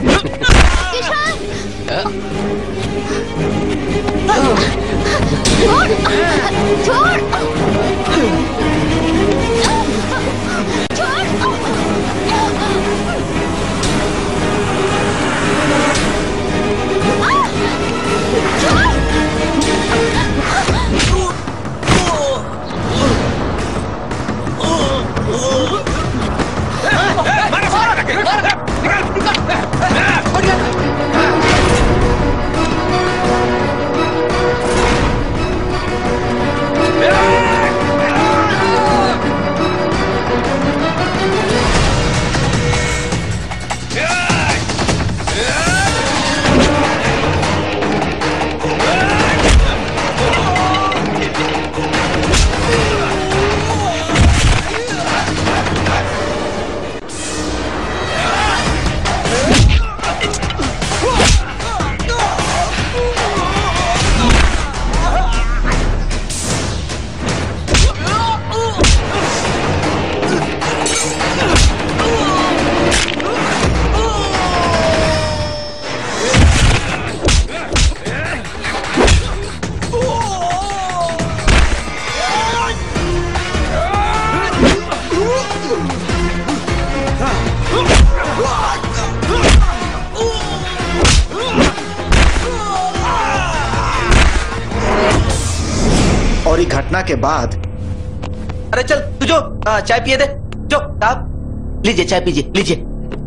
और ये घटना के बाद अरे चल तू जो चाय पिए दे, जो साहब लीजिए चाय पीजिए, लीजिए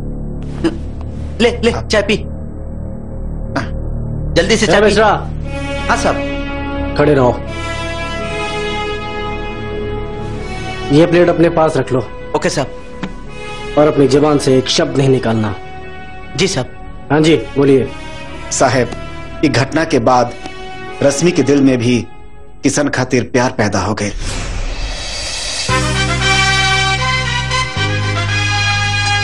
ले ले चाय पी, जल्दी से चाय पी। हाँ साहब। खड़े रहो, ये प्लेट अपने पास रख लो। ओके साहब। और अपनी जुबान से एक शब्द नहीं निकालना। जी साहब। हाँ जी बोलिए। साहब ये घटना के बाद रश्मि के दिल में भी किशन खातिर प्यार पैदा हो गए।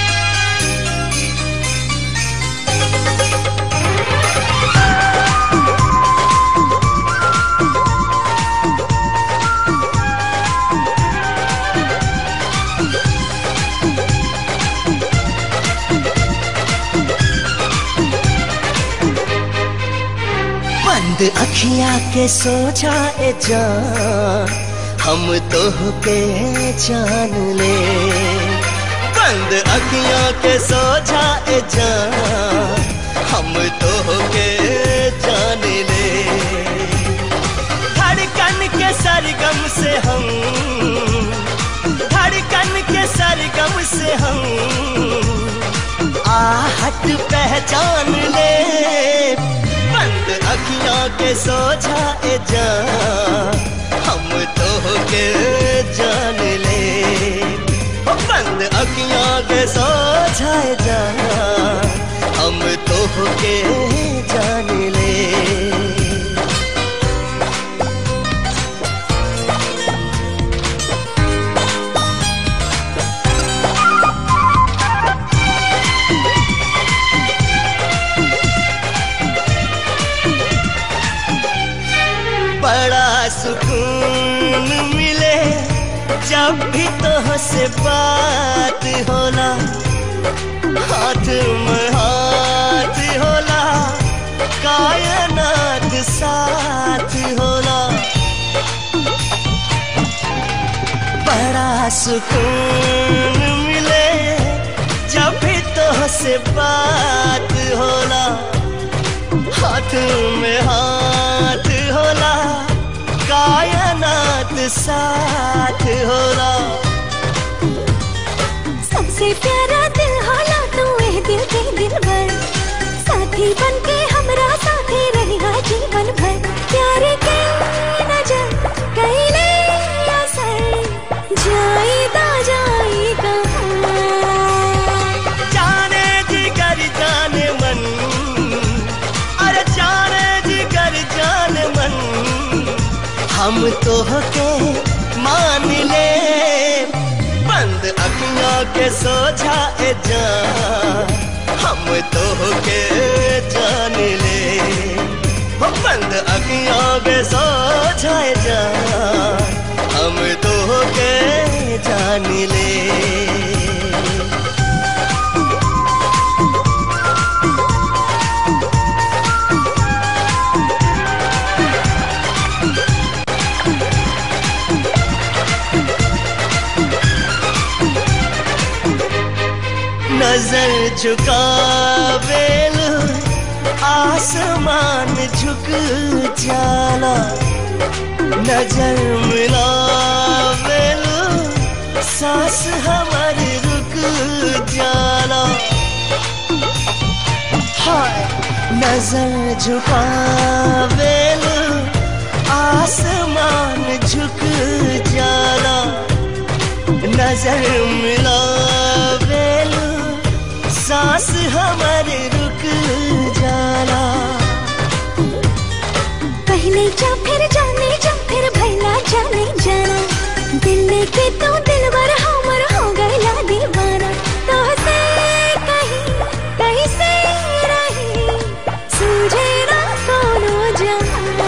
बंद अखियां के सो जाए जान, हम तो के जान ले। बंद अखियां के सो जाए जान, हम तो के जान ले। धड़कन के सरगम से हम, धड़कन के सरगम से हम आहट पहचान ले। बंद अखियां के सो जाए जान, हम तो के जान ले। बंद अखियां के सो जाए जान, हम तो के जान ले। बड़ा सुकून मिले जब भी तुझसे बात होला, हाथ में हाथ होला, कायनात साथ होला। बड़ा सुकून मिले जब भी तुझसे बात होला, हाथ में हाथ होला, कायनात साथ होला। सबसे प्यारा दिल होला तू ए दिल के दिलबर, साथी बन के हमरा साथे रहेगा जीवन भर। प्यार के नजर कैले असर, जाएगा जाएगा जाने जिगर जाने मन, अरे जाने जिगर जाने मन, हम तो के मान ले। बंद अखियां के सो जाए जान, हम तो के जान ले। बंद अखियां के सो जाए जान, हम तो के जान ले। नजर झुकावेल आसमान झुक जाला, नजर मिलावेल सांस हमारी रुक जाला। हाय नजर झुकावेल आसमान झुक जाला, नजर मिलावेल सांस हमारे रुक जाला। पहले जा फिर जाने जा फिर भैला जाने जाना, दिल के तू दिलवर हमर हो गया दीवाना। तो से कहीं से रही सूझे ना कोनो जहां,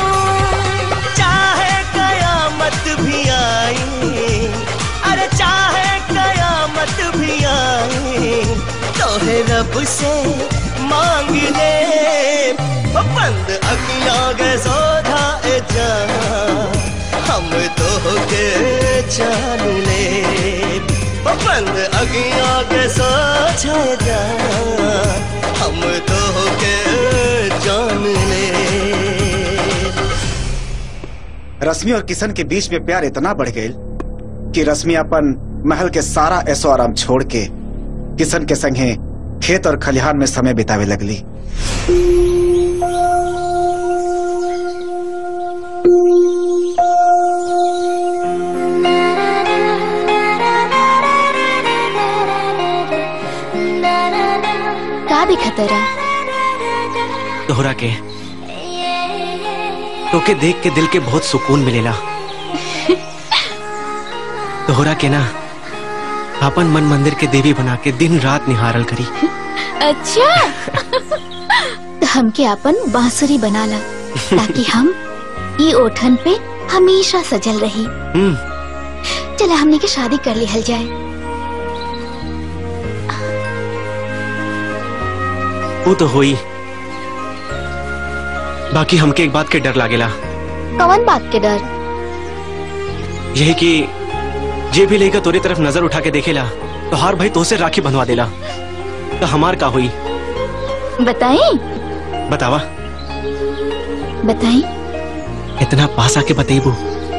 चाहे कयामत भी आई, अरे चाहे कयामत भी आई, तोहे रब से मांग ले। बंद अखियां के सो जाए जान, हम तो के जान ले। बंद अखियां के सो जाए जान, हम तो के जान ले। रश्मि और किशन के बीच में प्यार इतना बढ़ गया कि रश्मि अपन महल के सारा ऐसो आराम छोड़ के किशन के संगे खेत और खलिहान में समय बितावे लगली। का दिखतरा तोहरा के तोके देख के दिल के बहुत सुकून मिलेला। तोहरा के ना अपन मन मंदिर के देवी बना के दिन रात निहारल करी। अच्छा तो हमके अपन बांसुरी बनाला ताकि हम ई ओठन पे हमेशा सजल रही। चला हमने की शादी कर ली हल जाए। वो तो होई बाकी हमके एक बात के डर लागेला। कौन बात के डर? यही कि जे भी लेगा तोरे तरफ नजर उठा के देखेला तो हार भाई तो से राखी बंधवा देला तो हमार का हुई? बताई? बतावा। बताई? इतना पास आके बतेबू।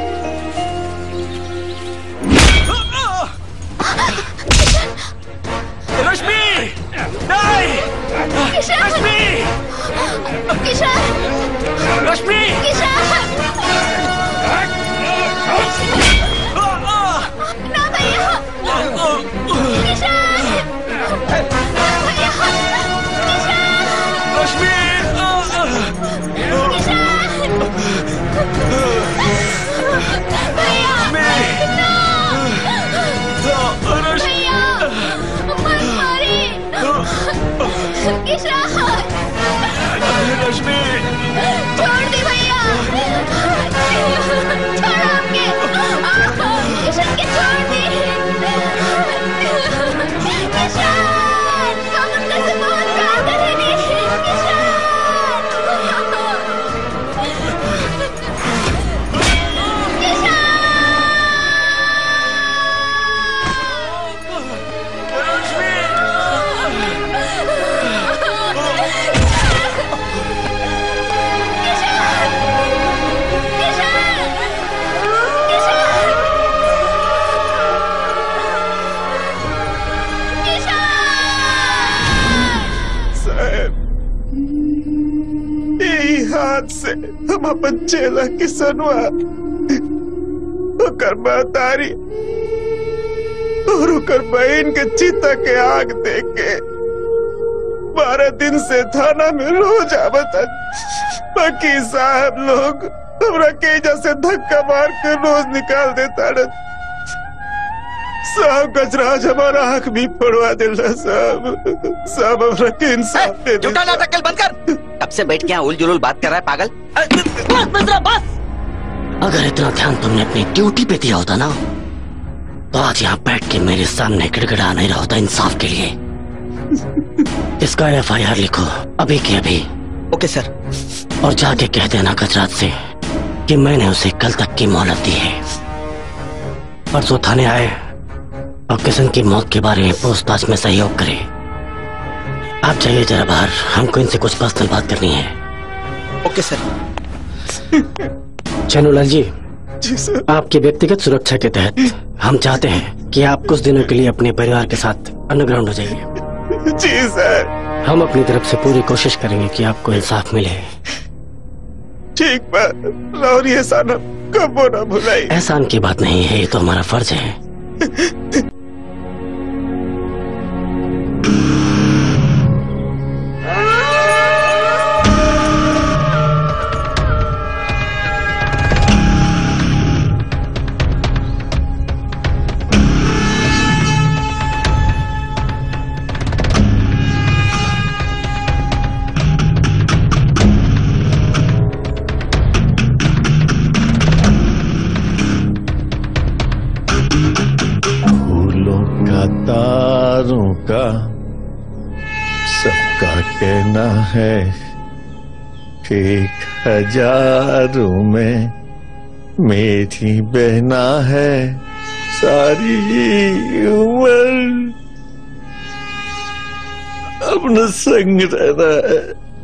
रश्मि! नहीं! रश्मि! किशन! रश्मि! ना भैया! किशन! भैया! रश्मि! रश्मि! छोड़ दी भैया! छोड़ो हमके! किशन के छोड़ दी! किशन! हम उनका से बहुत प्यार करेंगे! हाथ से हम अपन चेला किसनवा ओकर महतारी और ओकर बहन के चिता के आग देख के 12 दिन से थाना में रोज आवत। बाकी साहब लोग हमरा के जैसे धक्का मार के रोज निकाल देता। साहब गजराज हमारा आंख भी फोड़वा दिला। साहब हमरा के इंसाफ दे दे। झूठा नाटक बंद कर। तब से बैठ के यहाँ उल जुलूल बात कर रहा है पागल। बस। अगर इतना ध्यान तुमने अपनी ड्यूटी पे दिया होता ना तो आज यहाँ बैठ के मेरे सामने गिड़गिड़ा नहीं रहा होता इंसाफ के लिए। इसका FIR लिखो अभी के अभी। ओके सर। और जाके कह देना गजराज से कि मैंने उसे कल तक की मोहलत दी है। परसों थाने आए और किशन की मौत के बारे में पूछताछ में सहयोग करे। आप जाइए जरा बाहर, हमको इनसे कुछ पर्सनल बात करनी है। ओके सर। चैनुलाल जी, जी सर। आपकी व्यक्तिगत सुरक्षा के तहत हम चाहते हैं कि आप कुछ दिनों के लिए अपने परिवार के साथ अंडरग्राउंड हो जाइए। जी सर। हम अपनी तरफ से पूरी कोशिश करेंगे कि आपको इंसाफ मिले। ठीक बात। और ये एहसान कब ना भुलाई। एहसान की बात नहीं है, ये तो हमारा फर्ज है। तारों का सबका कहना है कि 1000 में मेरी बहना है सारी उम्र अपना संग रहना है।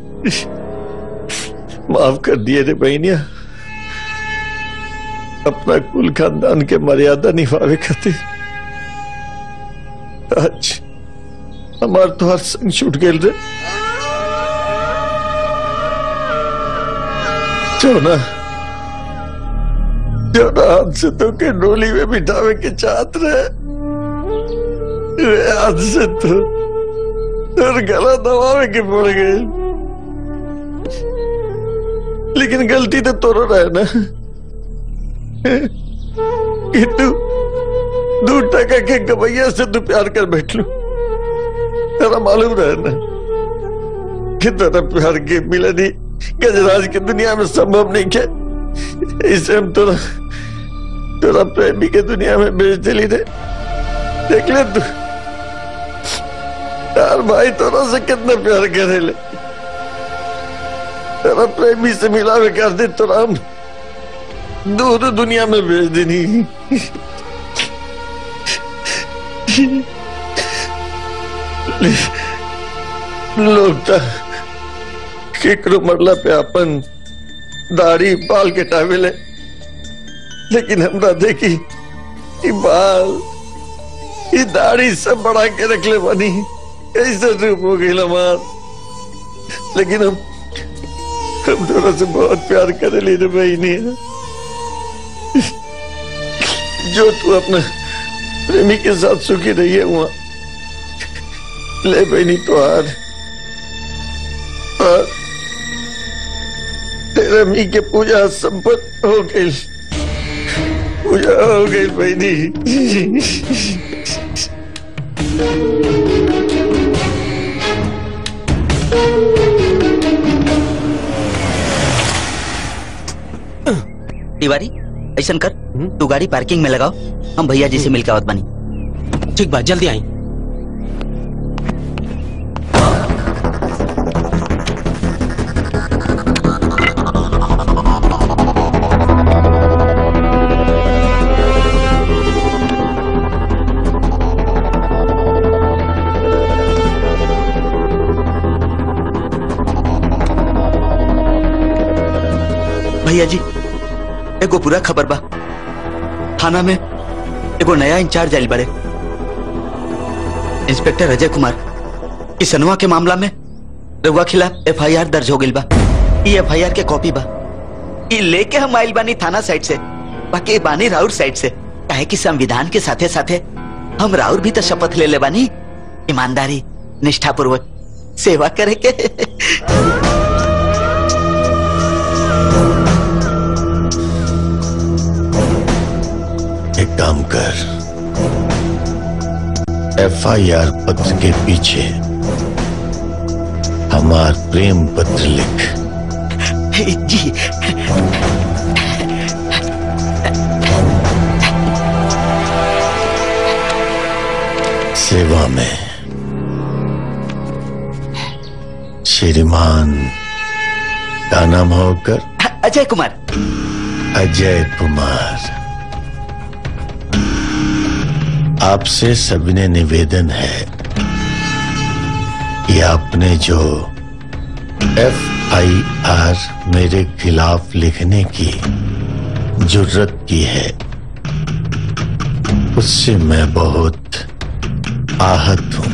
माफ कर दिए रे बहनिया, अपना कुल खानदान के मर्यादा निभावे खातिर आज हमार तो हर संग छूट गए रे। जोना हाथ से तो के डोली में बिठावे के चाहत रहे, हाथ से तो गला दबावे के पड़ गए। लेकिन गलती तो तोरो रहे ना कि तू 2 टका के गवैया से तू प्यार कर बैठ लू। तेरा मालूम रहे ना कि तेरा प्यार के मिला नहीं गजराज की दुनिया में संभव नहीं क्या। इसे हम तोरा प्रेमी के दुनिया में भेज दिली रे। देख ले तू यार भाई तोरा से कितना प्यार करे ले। तेरा प्रेमी से मिलावे कर दे तो राम दूर दुनिया में भेज देनी। लोग तो केकरो मरला पे अपन दाढ़ी बाल के टावेले, लेकिन हमरा देखी ये बाल ये दाढ़ी सब बढ़ा के रख ले बनी, कैसे रूप हो गई हमार। लेकिन हम दोनों से बहुत प्यार करे ली रे बहनी। जो तू अपने प्रेमी के साथ सुखी रही है वहां ले बहनी तो और तेरे मी के पूजा संपत्त हो गई, पूजा हो गई बहनी। तिवारी ऐसा कर, तू गाड़ी पार्किंग में लगाओ, हम भैया जी से मिलकर आवत बानी। ठीक बात, जल्दी आई। भैया जी एगो बुरा खबर बा, थाना में एगो नया इंचार्ज आइल बड़े, इंस्पेक्टर अजय कुमार। इस सनवा के मामला में रउआ खिलाफ FIR दर्ज हो गई बा। ये FIR के कॉपी बा, ये लेके हम आइल बानी थाना साइड से, बाकी बानी राउर साइड से। काहे कि संविधान के साथे साथे हम राउर भी तो शपथ ले ले बानी ईमानदारी निष्ठापूर्वक सेवा करे के। एक काम कर, FIR पत्र के पीछे हमार प्रेम पत्र लिख। जी सेवा में श्रीमान का नाम होकर अजय कुमार। अजय कुमार, आपसे सविनय निवेदन है कि आपने जो FIR मेरे खिलाफ लिखने की जुर्रत की है उससे मैं बहुत आहत हूं।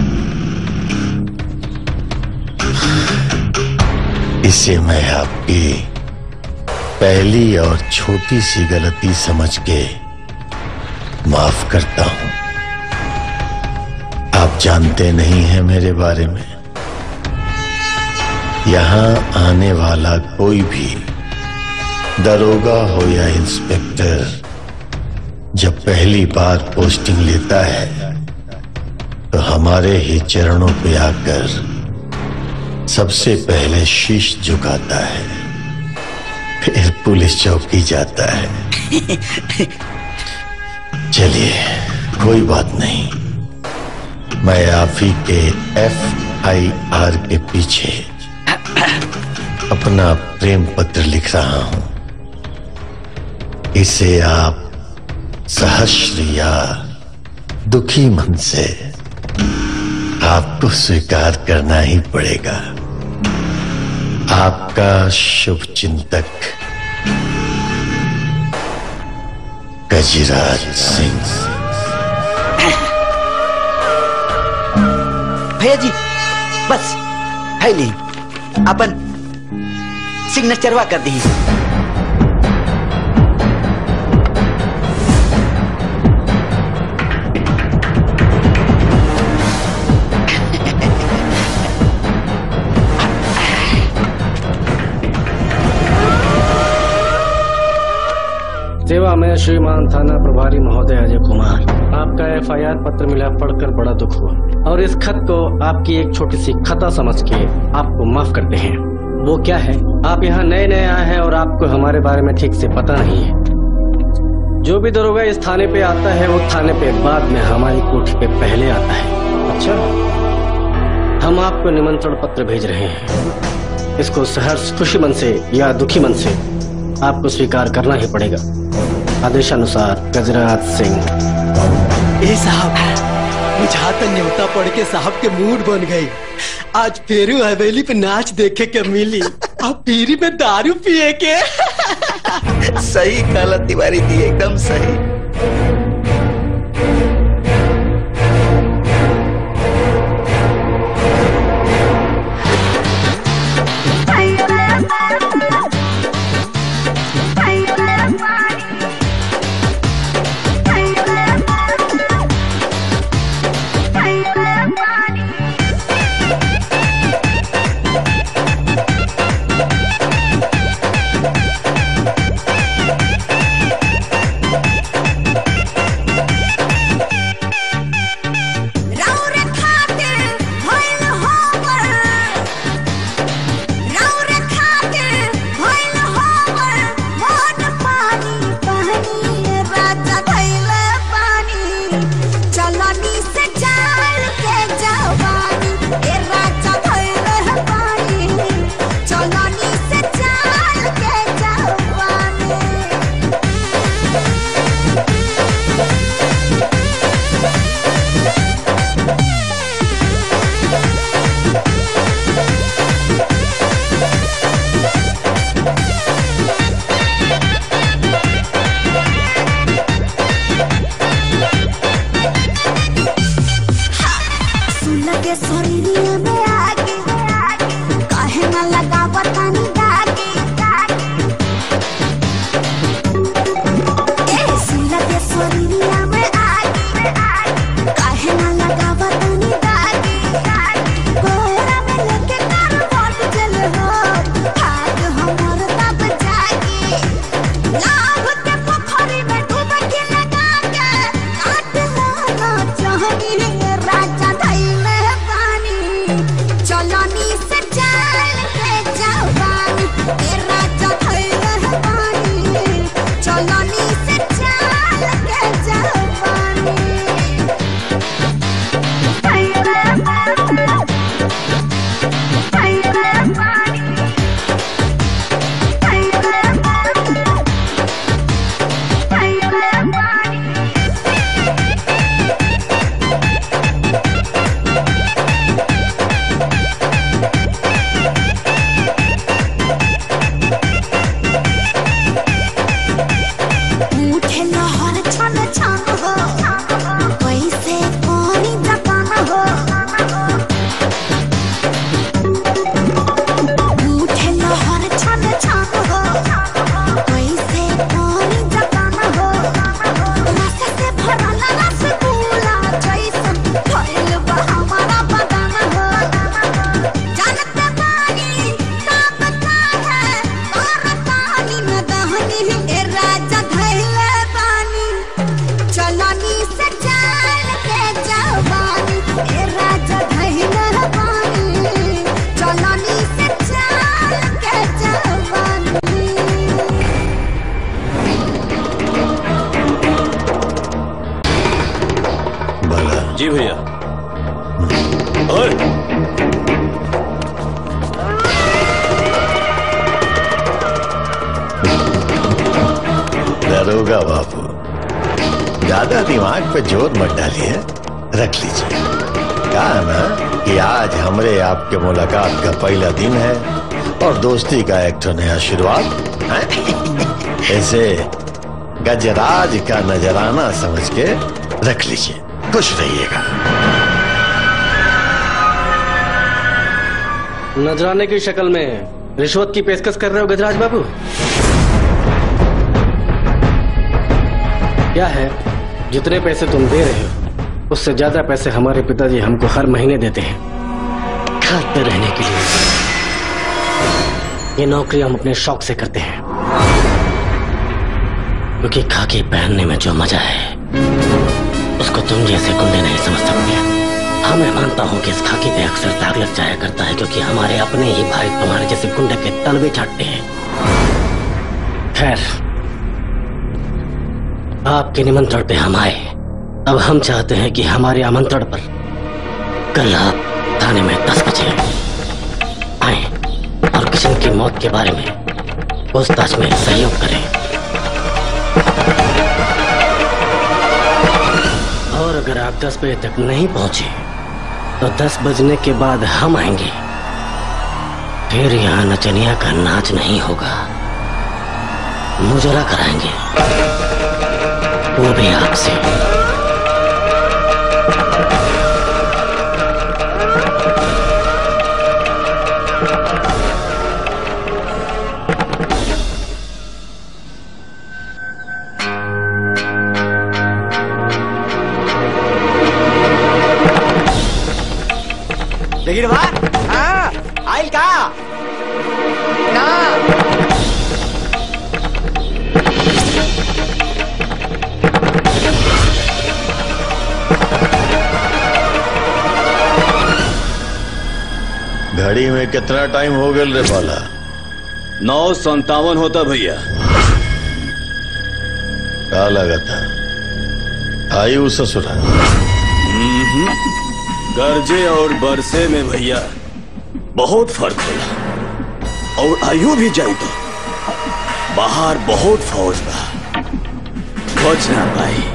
इसे मैं आपकी पहली और छोटी सी गलती समझ के माफ करता हूं। आप जानते नहीं हैं मेरे बारे में। यहां आने वाला कोई भी दरोगा हो या इंस्पेक्टर जब पहली बार पोस्टिंग लेता है तो हमारे ही चरणों पे आकर सबसे पहले शीश झुकाता है, फिर पुलिस चौकी जाता है। चलिए कोई बात नहीं, मैं आप ही के FIR के पीछे अपना प्रेम पत्र लिख रहा हूं। इसे आप सहर्ष या दुखी मन से आपको स्वीकार करना ही पड़ेगा। आपका शुभ चिंतक गजराज सिंह। भैया जी बस है ली, अपन सिग्नेचरवा कर दी। सेवा में श्रीमान थाना प्रभारी महोदय अजय कुमार, आपका FIR पत्र मिला, पढ़कर बड़ा दुख हुआ और इस खत को आपकी एक छोटी सी खता समझ के आपको माफ करते हैं। वो क्या है, आप यहाँ नए नए आए हैं और आपको हमारे बारे में ठीक से पता नहीं है। जो भी दरोगा इस थाने पे आता है वो थाने पे बाद में हमारी कोठी पे पहले आता है। अच्छा, हम आपको निमंत्रण पत्र भेज रहे हैं। इसको सहर्ष खुशी मन से या दुखी मन से आपको स्वीकार करना ही पड़ेगा। आदेशानुसार गजराज सिंह। ए साहब, बुझाता न्योता पढ़ के साहब के मूड बन गई। आज फेरू हवेली पे नाच देखे के मिली, अब पीरी में दारू पिए के। सही कहला तिवारी दी, एकदम सही। जी भैया। दरोगा बाबू, ज्यादा दिमाग पे जोर मत डालिए, रख लीजिए। कहा ना कि आज हमरे आपके मुलाकात का पहला दिन है और दोस्ती का एक तो नया शुरुआत है। इसे गजराज का नजराना समझ के रख लीजिए, खुश रहिएगा। नजराने की शक्ल में रिश्वत की पेशकश कर रहे हो गजराज बाबू? क्या है, जितने पैसे तुम दे रहे हो उससे ज्यादा पैसे हमारे पिताजी हमको हर महीने देते हैं घर पे रहने के लिए। ये नौकरी हम अपने शौक से करते हैं, क्योंकि खाकी पहनने में जो मजा है उसको तुम जैसे गुंडे नहीं समझ सकते। हाँ, मैं मानता हूँ कि इस खाकी पे अक्सर दाग लग जाया करता है, क्योंकि हमारे अपने ही भाई तुम्हारे जैसे गुंडे के तलवे चाटते हैं। खैर, आपके निमंत्रण पे हम आए। अब हम चाहते हैं कि हमारे आमंत्रण पर कल आप थाने में 10 बजे आए और कासिम की मौत के बारे में पूछताछ में सहयोग करें और अगर आप 10 बजे तक नहीं पहुंचे तो 10 बजने के बाद हम आएंगे। फिर यहाँ नचनिया का नाच नहीं होगा, मुजरा कराएंगे, वो भी आपसे। लेकिन हाँ आइल का ना घड़ी में कितना टाइम हो गया रे बाला? 9:57 होता भैया। क्या लगा था आई उस ससुरा? गर्जे और बरसे में भैया बहुत फर्क होला और आयु भी जाई तो बाहर बहुत फौज बा, बच ना पाई।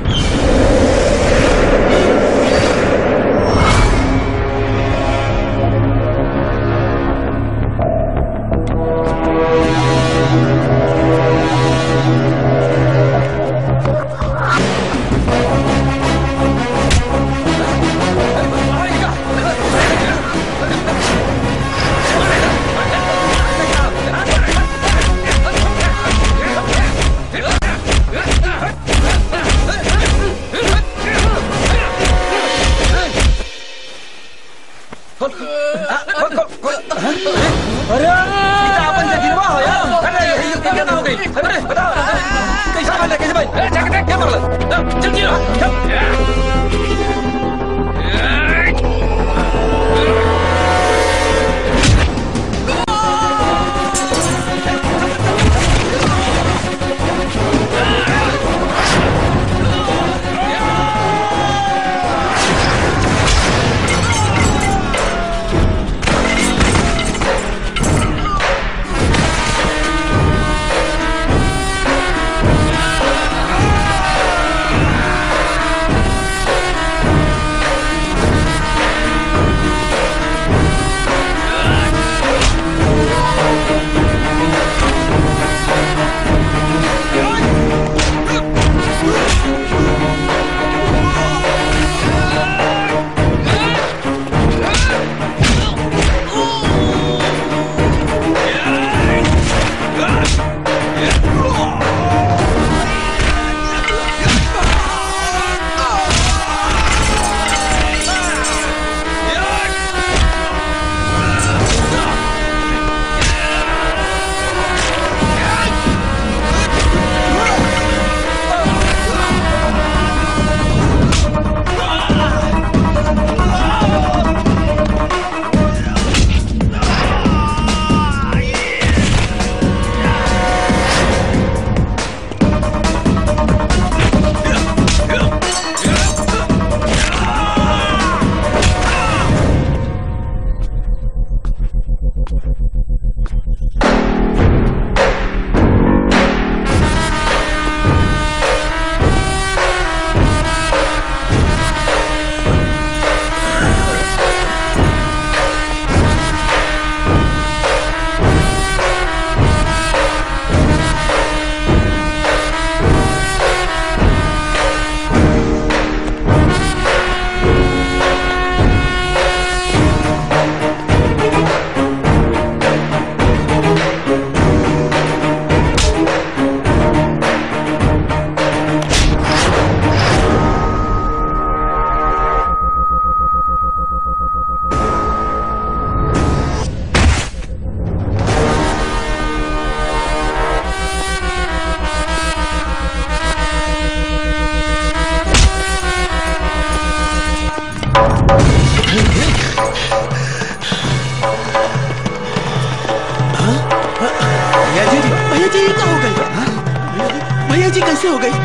जी कैसे हो गई?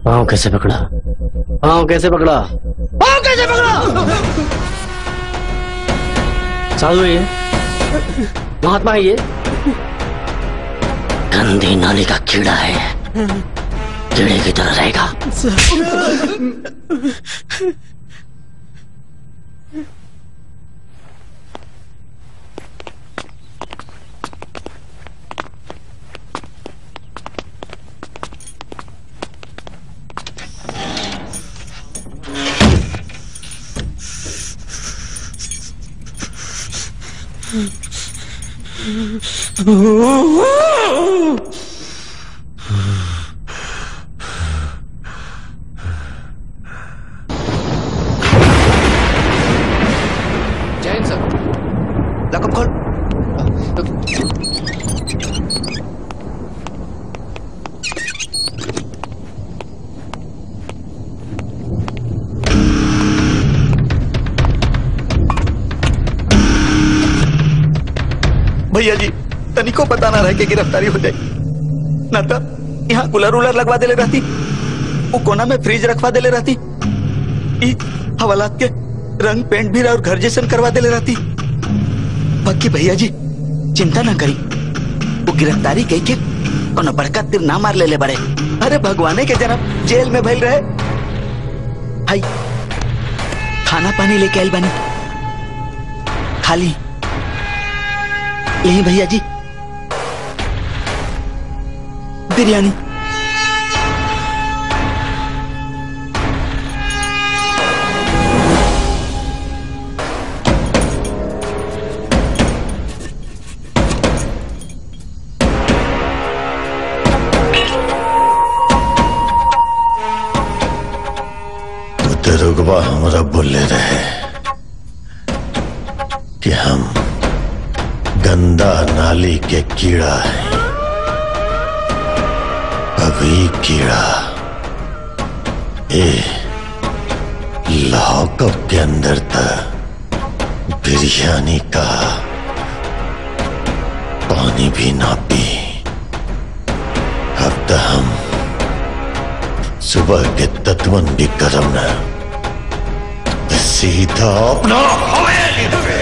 पाँव कैसे पकड़ा? पाँव कैसे पकड़ा? पाँव कैसे पकड़ा? साधु है ये, महात्मा है ये। गंदी नाली का कीड़ा है, कीड़े की तरह रहेगा। जैन सर, लकम खोल। भैया जी, तनिको पता ना रहे कि गिरफ्तारी हो जाए, ना तो यहाँ कूलर उलर लगवा दे ले रहती, वो कोना में फ्रिज रखवा दे ले रहती, हवालात के रंग पेंट भी और घर जैसन करवा दे ले रहती। बाकी भैया जी चिंता ना करी, वो गिरफ्तारी कही के कोनो बड़का तीर ना मार ले बड़े। अरे भगवाने के जन्म जेल में भइल रहे। हाय खाना पानी लेके आयल बानी, खाली यही भैया जी बिरयानी। दरोगा हमारा बोले रहे कि हम गंदा नाली के कीड़ा है। अभी कीड़ा ए लॉकअप के अंदर था बिरयानी का पानी भी ना पी। अब तो हम सुबह के तत्वन भी करम ना, सीधा अपना हवेली पे।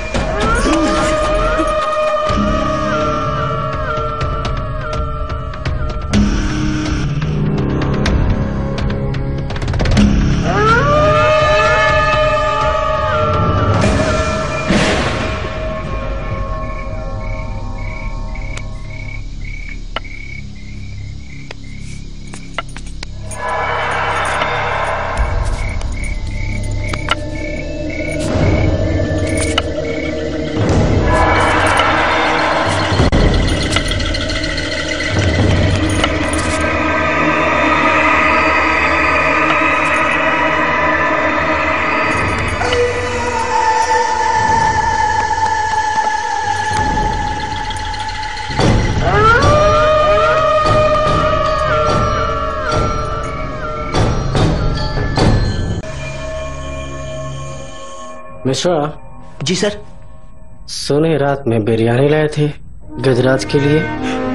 मिश्रा जी सर। सुने रात में बिरयानी लाए थे गजराज के लिए।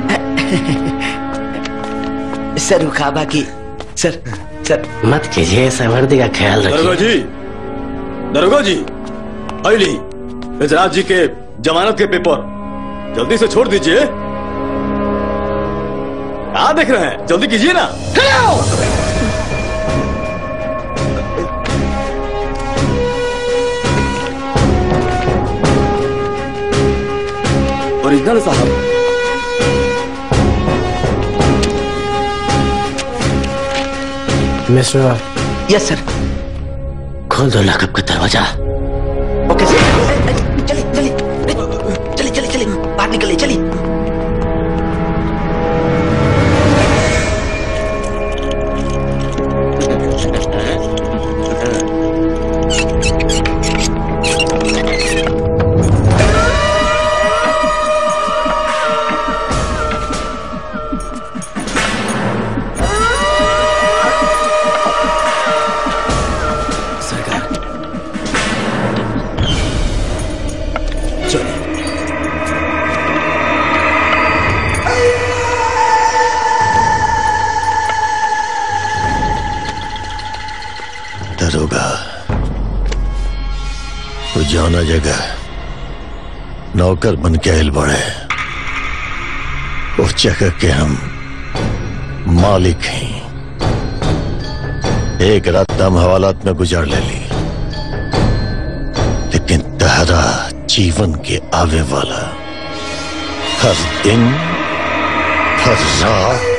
सर रुखाबा की सर मत कीजिए, ऐसा वर्दी का ख्याल रखिए। दरोगा जी आइली गजराज जी के जमानत के पेपर जल्दी से छोड़ दीजिए। क्या देख रहे हैं, जल्दी कीजिए ना। ओरिजिनल साहब। मिश्रा। Yes sir. खोल दो लॉकअप का दरवाजा। ओके सर। चलिए बाहर निकलिए, चलिए। दरोगा, तो जाना जगह नौकर बन के आयल बड़े, उस जगह के हम मालिक हैं। एक रात दम हवालात में गुजार ले ली, लेकिन तहरा जीवन के आवे वाला हर दिन हर रात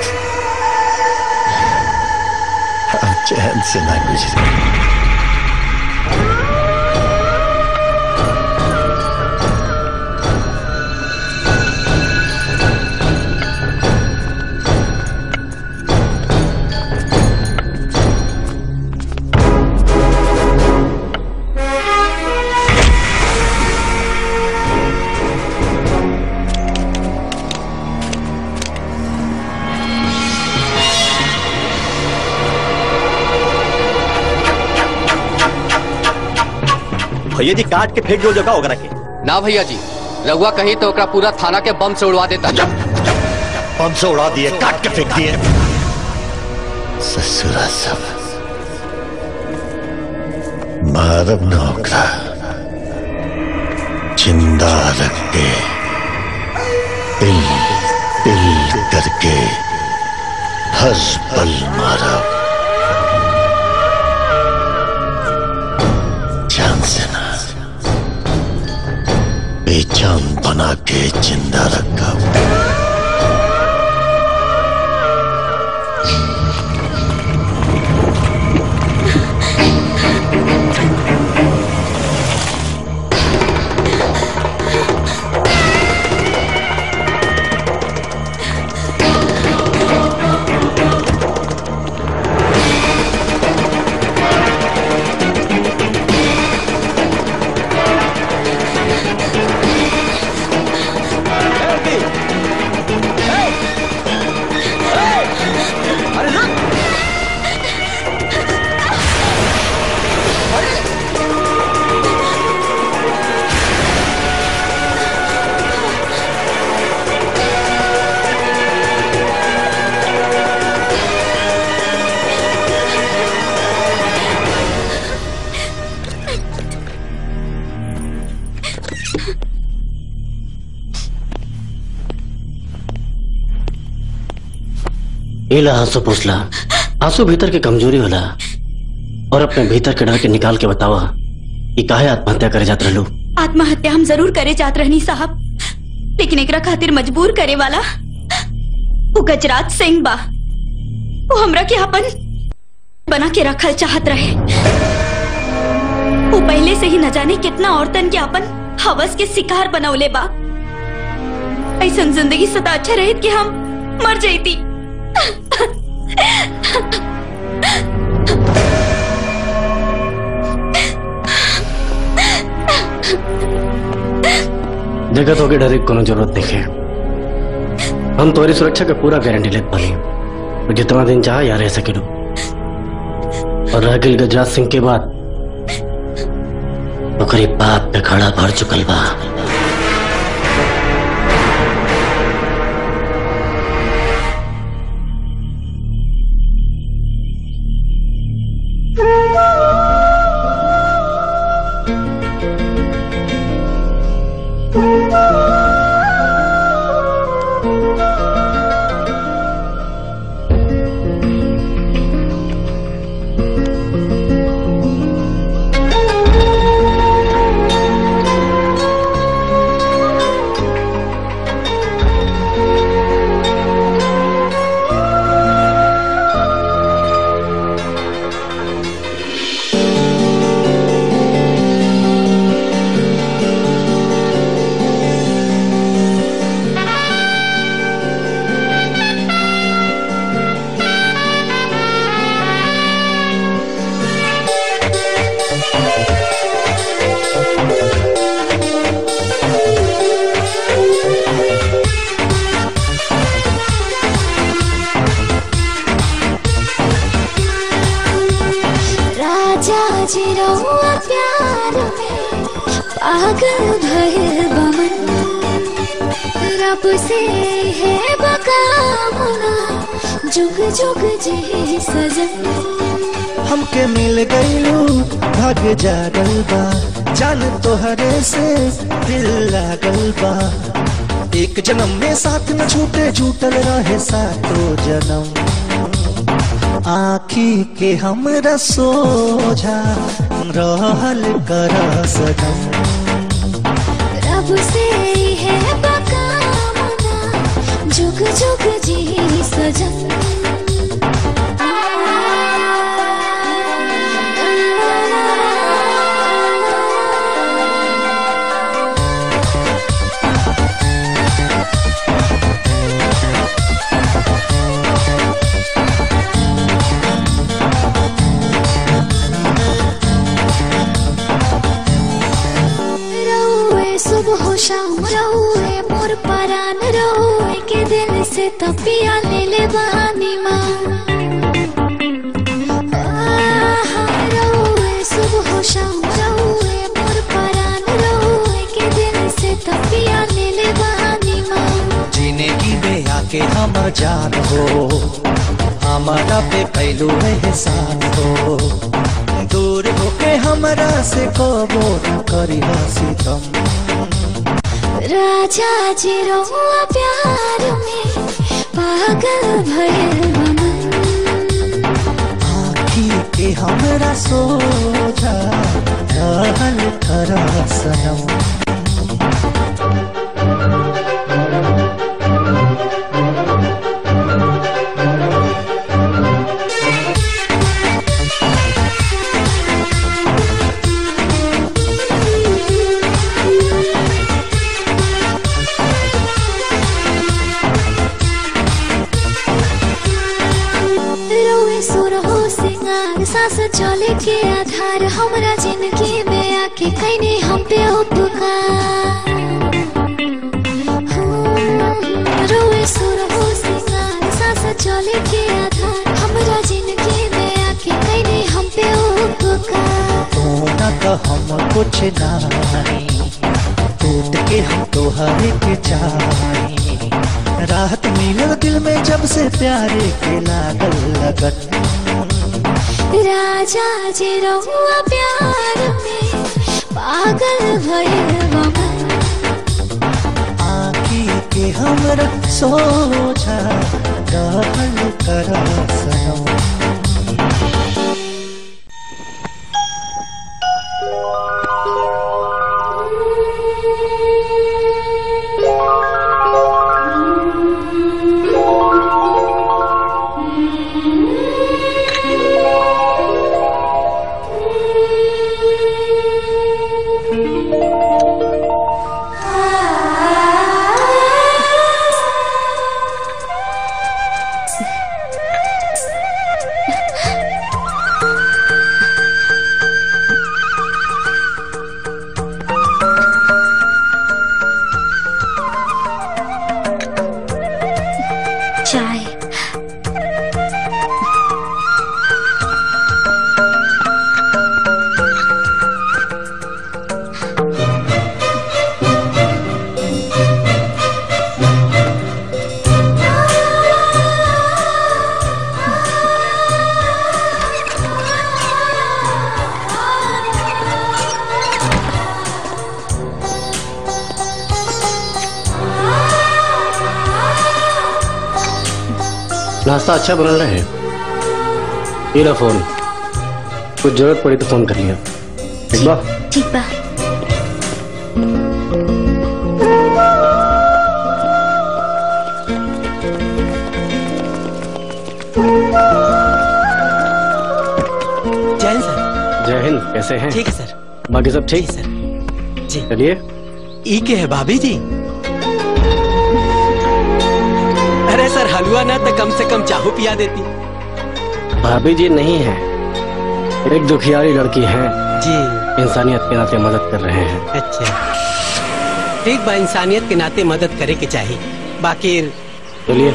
चैन से ना गुजरे। भैया जी काट के फेंक दो जगह होगा के। ना भैया जी, रघुआ कहीं तो ओकरा पूरा थाना के बम से उड़वा देता। बम से उड़ा दिए, काट के फेंक दिए। ससुरा सब मारब न ओकरा, जिंदा रख के पिल पिल करके हर पल मारब, जान से ना बेजान बना के जिंदा रखा। इला आंसू पूछला, आंसू भीतर की कमजोरी होला, और अपने भीतर के डर के निकाल के बतावा कि काहे आत्महत्या करे जात रहलू। आत्महत्या हम जरूर करे जात रहनी साहब, लेकिन एकरा खातिर मजबूर करे वाला वो गजराज सिंह बा। वो हमरा के अपन बना के रखल चाहत रहे। वो पहले से ही न जाने कितना औरतन के अपन हवस के शिकार बनौले बा। ऐसन जिंदगी से तो अच्छा रहित कि हम मर जाती। देखा तो डरे कोनो जरूरत नहीं है। हम तुम्हारी सुरक्षा का पूरा गारंटी ले पाली, तो जितना दिन चाह यहाँ रह सके। और रह गई गजराज सिंह के बाद तो करीब बाप पे खड़ा भर चुकल बा। जिरौआ प्यार में पागल भइल बमन, रब से है बकामना जुग जुग जी सजन। हमके मिल गईलू भाग्य जागल बा जान तोहरे से दिल लागल बा एक जन्म में साथ न छूटे छूटल रहे सातो जन्म आखी के हमरा सोझा रहल कर सनम रब से है बकामना जुग जुग जी सजन सुबह शाम रहुए मोर परान रहुए के दिल से तपिया ले ले बहानी माँ रहुए सुबह शाम रहुए मोर परान रहुए के दिल से तपिया ले ले बहानी माँ जिंदगी में आके हमर जान हो हमारा पे कैलू एहसान हो दूर होके हमरा से कबो न करी सितम राजा जी रोआ प्यार में पागल भयल मन आखी के हमरा सोझा रहल कर सनम सास चले के आधार हमरा जिंदगी में आके कहीं हम पे उपकार रोए सुर हो सिंगार सास चले के आधार हमरा जिंदगी में आके कहीं हम पे उपकार तू न तो हम कुछ नहीं टूट के हम तोहरे के चाही राहत मिलल दिल में जब से प्यारे के लागल लगन राजा जी रहुआ प्यार में पागल भयल मन आखी के हमरा सोझा रहल कर सनम नाश्ता अच्छा बना रहे हैं। ये लो फोन, कुछ जरूरत पड़ी तो फोन कर लिया। ठीक बा? ठीक बा। जय हिंद सर। जय हिंद, कैसे हैं? ठीक है सर। बाकी सब ठीक? सर जी। चलिए। ई के है भाभी जी? अरे सर हलवा ना तो कम से कम चाहू पिया देती। भाभी जी नहीं है, एक दुखियारी लड़की है जी, इंसानियत के नाते मदद कर रहे हैं। अच्छा ठीक बा, इंसानियत के नाते मदद करे के चाहिए। बाकी चलिए।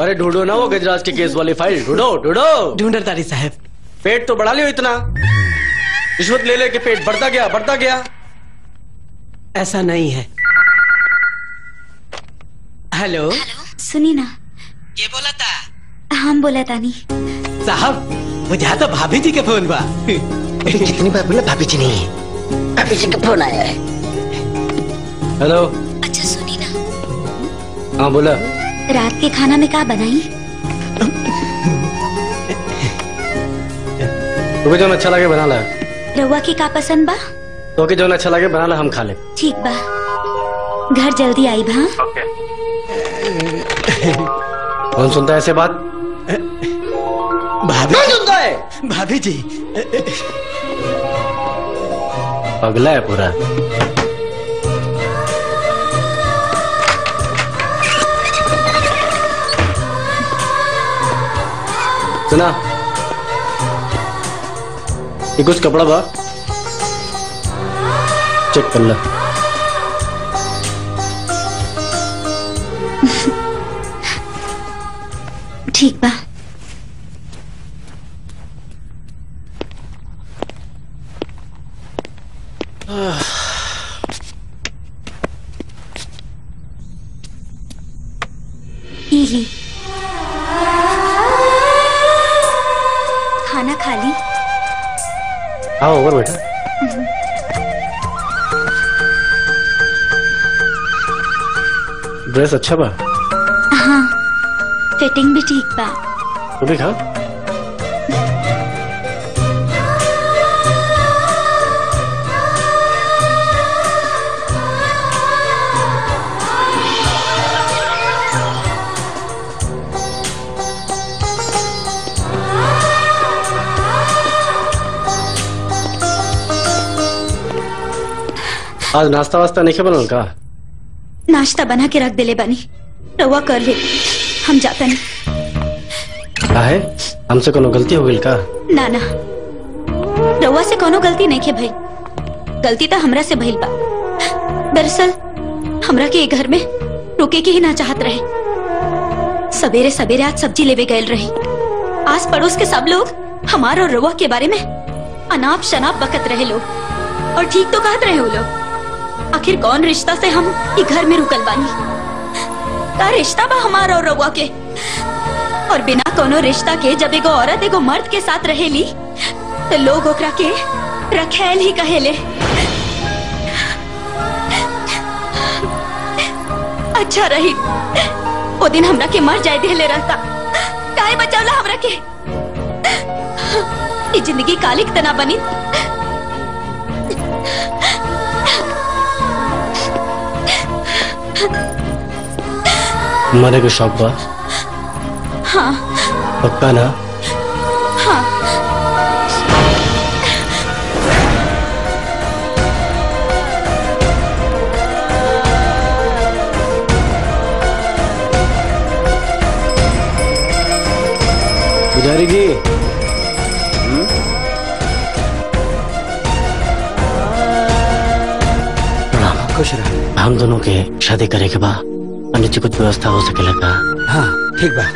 अरे ढूंढो ना वो गजराज के केस वाली फाइल, ढूंढो ढूंढो। ढूंढर तारी साहब। पेट तो बढ़ा लियो इतना, रिश्वत ले लेके पेट बढ़ता गया। ऐसा नहीं है। हेलो सुनी ना, ये बोला था? हम बोला तानी साहब, मुझे तो भाभी जी के फोन बा। जितनी बार बोला भाभी जी नहीं, भाभी जी का फोन आया है। हेलो। अच्छा सुनी ना। हाँ बोला। रात के खाना में क्या बनाई? तुम्हें जो अच्छा लगे बना ला। रउआ की का पसंद बा? तो के जो अच्छा लगे बना ला, हम खा ले। ठीक बा, घर जल्दी आई बा। ओके। कौन सुनता है ऐसे बात? भाभी कौन सुनता है? भाभी जी। पगला है पूरा। सुना, ये कुछ कपड़ा बा, चेक कर ला। ठीक बा। ली खाना खा ली? आओ ऊपर बेटा। ड्रेस अच्छा बा? हाँ, फिटिंग भी ठीक बा। तू भी खा। आज नाश्ता वास्ता नहीं बनल का? नाश्ता बना के रख देले बनी, रवा कर ले, हम जाता नहीं। का है? हमसे कोनो गलती हो गई का? ना ना, रवा से कोनो गलती नहीं के भाई, गलती तो हमरा से भइल बा। दरअसल हमरा के घर में रुके के ही ना चाहत रहे। सवेरे सवेरे आज सब्जी लेवे गए रही। आस पड़ोस के सब लोग हमार और रवा के बारे में अनाप शनाप बकत रहे लोग, और ठीक तो कहत रहे वो लोग। आखिर कौन रिश्ता से हम ई घर में रुकल बानी? का रिश्ता बा हमारा और रउआ के? और बिना कोनो रिश्ता के जब एगो औरत एगो मर्द के साथ रहेली तो लोग ओकरा के रखेल ही कहेले। अच्छा रही वो दिन हमरा के मर जाए देले रहता, काहे बचावला हमरा के? ई जिंदगी कालिक तना बनी। मरे के शौक बा? हाँ। पक्का ना? हाँ। पुजारी जी। खुश रह। हम दोनों के शादी करे के बाद पंडित जी कुछ व्यवस्था हो सके लगा? हाँ ठीक बा।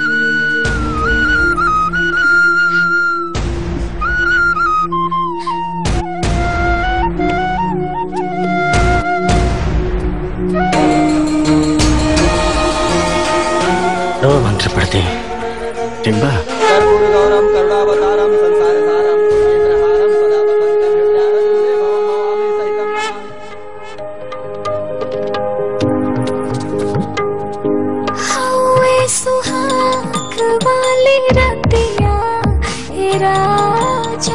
दो मंत्र पढ़ते ठीक बा? कर्पूर गौरम करुणावतारम संसार सारम चंद्रहारम सदा वसंतम हृदयारविंदे भवं भवामि सहितं हवे सुहाग वाली रतिया हे राजा,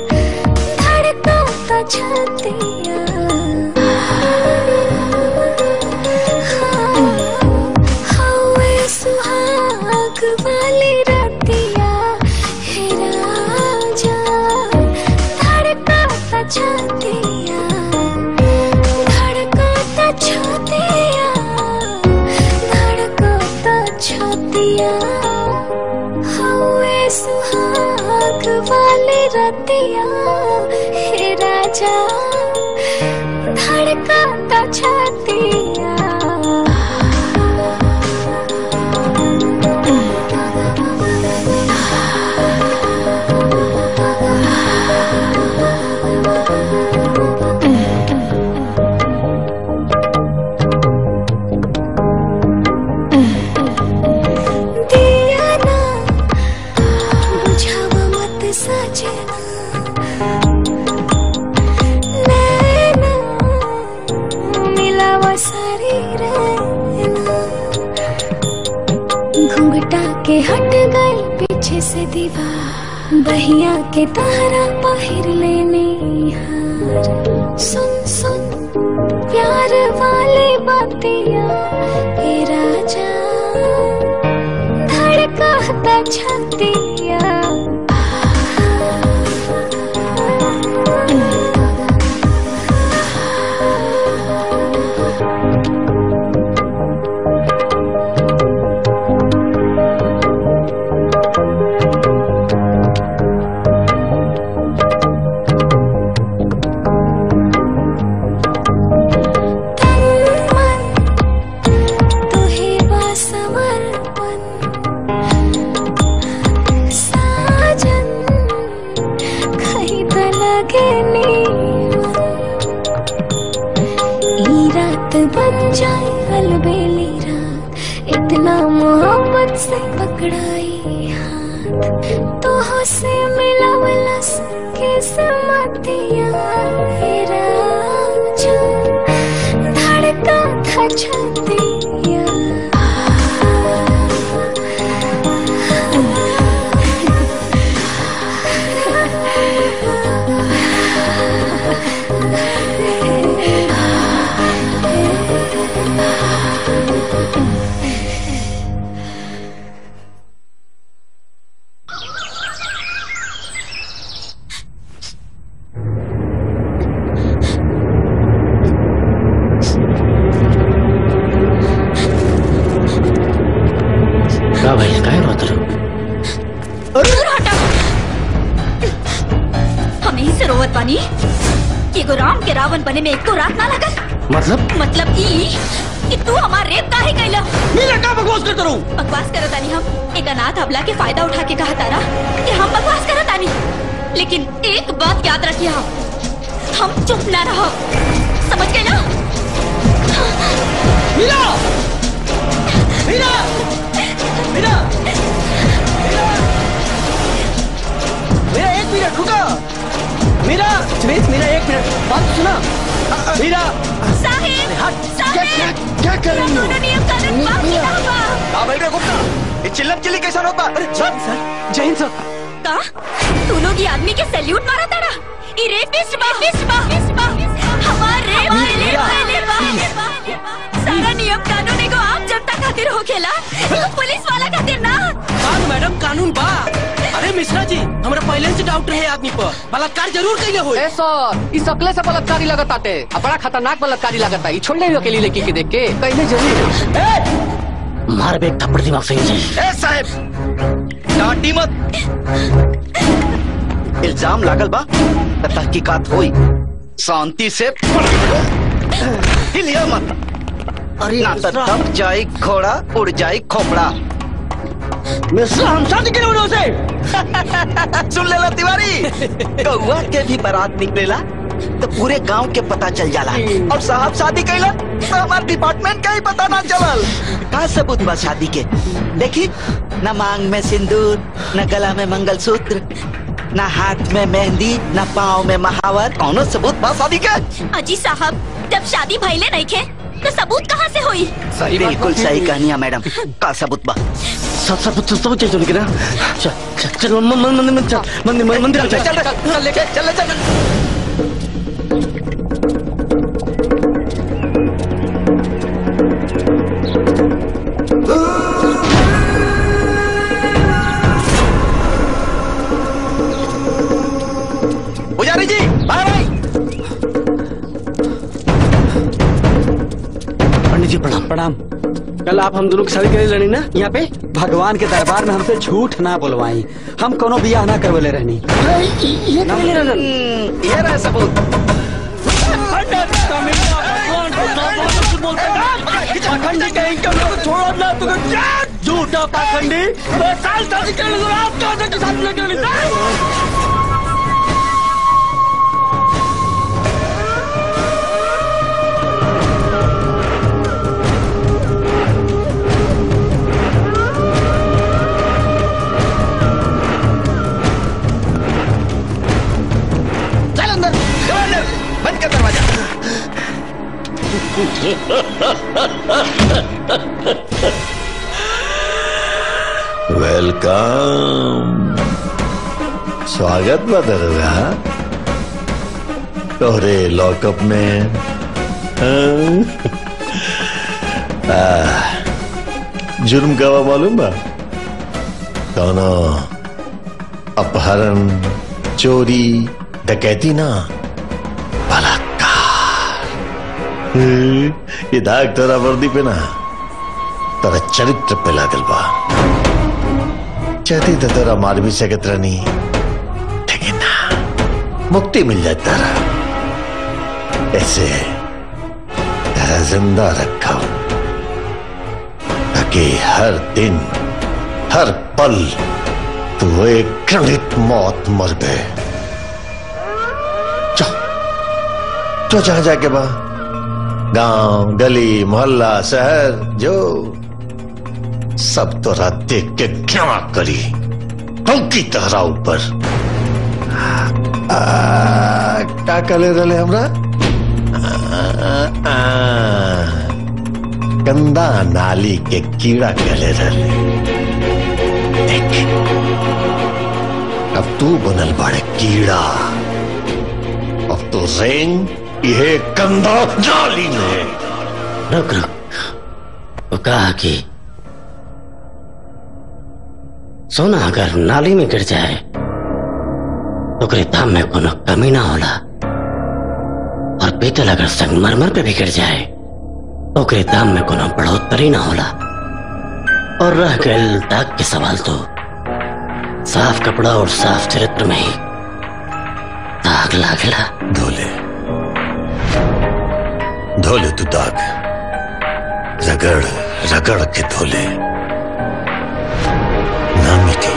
धड़कता छतिया। हवे सुहाग वाली रतिया हे राजा, धड़कता छतिया, धड़कता छतिया, छतिया। हवे सुहाग वाली रतिया हे राजा, धड़कता छतिया। के हट गई पीछे से दीवार, बहिया के तारा पहिर लेने हार। सुन सुन प्यार वाली बातियां ए राजा, धड़काता छतिया। बन जाए अलबेली रात, इतना मोहब्बत से पकड़ाई हाथ, तो से मिला वलस के समतिया राजा, धड़का था छतिया। राम के रावण बने में एको रात ना लगल। मतलब कि तू हमार रेप काहे कैला? मीरा का बकवास करत रहू? बकवास करत आनी हम एक अनाथ अबला के फायदा उठा के कहा तारा कि हम बकवास करत आनी, लेकिन एक बात याद रखिए, हम चुप ना रहो, समझ गए ना? मीरा! मीरा! मीरा! मीरा एक मिनट रुको। मीरा! मीरा एक मिनट बात सुना। मीरा! क्या कर रही हो? ये चिल्लम चिल्ली कैसा होगा? अरे सर जय हिंद सर। का तू लोग ये आदमी के सैल्यूट मारा तारा? ये रेपिस्ट बा हमार सारा नियम कानून एगो आम जनता खातिर होखेला, पुलिस वाला खातिर ना। मैडम कानून बा। अरे मिश्रा जी, हमरा पहले से डाउट रहे आदमी पर बलात्कार जरूर कइले होई। ए सर, इस अकले से बलात्कारी लगत आते, बड़ा खतरनाक बलात्कारी लगत है। छोड़ ले अकेली लड़की के देख के कहीं जरूर मार बे थप्पड़ दिमाग से। ए साहब डांटी मत, इल्जाम लागल बा त तहकीकात होई, शांति से हिलिया मत। अरे ना तो दब जाए घोड़ा उड़ जाए खोपड़ा। मिश्रा हम शादी के लोगों से सुन लेला तिवारी, कौआ के भी बारात निकलेला तो पूरे गांव के पता चल जाला, और साहब शादी कैला तो हमारे डिपार्टमेंट का ही पता ना चलल। का सबूत बा शादी के? देखी न मांग में सिंदूर, न गला में मंगलसूत्र, न हाथ में मेहंदी, न पाँव में महावर, कौनो सबूत बा शादी के? अजी साहब, जब शादी भइले नहीं खे तो सबूत कहाँ से होई? सही बिल्कुल सही कहानियां मैडम, का सबूत बा? सब चाहिए ना। चल मंदिर चल। पुजारी जी बाहर आई। पंडित जी प्रणाम। प्रणाम। कल आप हम दोनों की शादी करे रहनी ना यहाँ पे? भगवान के दरबार में हमसे झूठ ना बोलवाई, हम कोनो बियाह ना करवले रहनी। ये रहा सबूत। पाखंडी कहीं का लोग छोड़ा ना तो झूठा पाखंडी। साल शादी करने दो, आप क्या के साथ लेके बंद कर दरवाजा। वेलकम। स्वागत बा दरोगा तोहरे लॉकअप में। जुर्म का मालूम बा? कौनो अपहरण, चोरी, डकैती ना, बलात्कार। ये दाग तेरा वर्दी पे ना तेरा चरित्र पे लागल बा। चाहती तो तेरा मार भी सकत रहनी, लेकिन ना मुक्ति मिल जाता रहा। ऐसे तेरा जिंदा रखा हूं ताकि हर दिन हर पल तू एक घृणित मौत मर गए। जो जहां जाके बा, गांव, गली, मोहल्ला, शहर, जो सब तो रात देख के घृणा करी की तहरा ऊपर। क्या कले रहे हमरा? गंदा नाली के कीड़ा कले रहे। देख अब तू बनल बड़े कीड़ा, अब तो रेंग ये गंदा नाली में। रुक रुक, वो कहा कि सोना अगर नाली में गिर जाए तो दाम में कोनो कमी ना होला, और पीतल अगर संगमरमर पे भी गिर जाए तो दाम में कोनो बढ़ोतरी ना होला। और रह गए दाग के सवाल, तो साफ कपड़ा और साफ चरित्र में ही दाग लागेला। धोले तू दाग, रगड़ रगड़ के धोले, ना मिटी।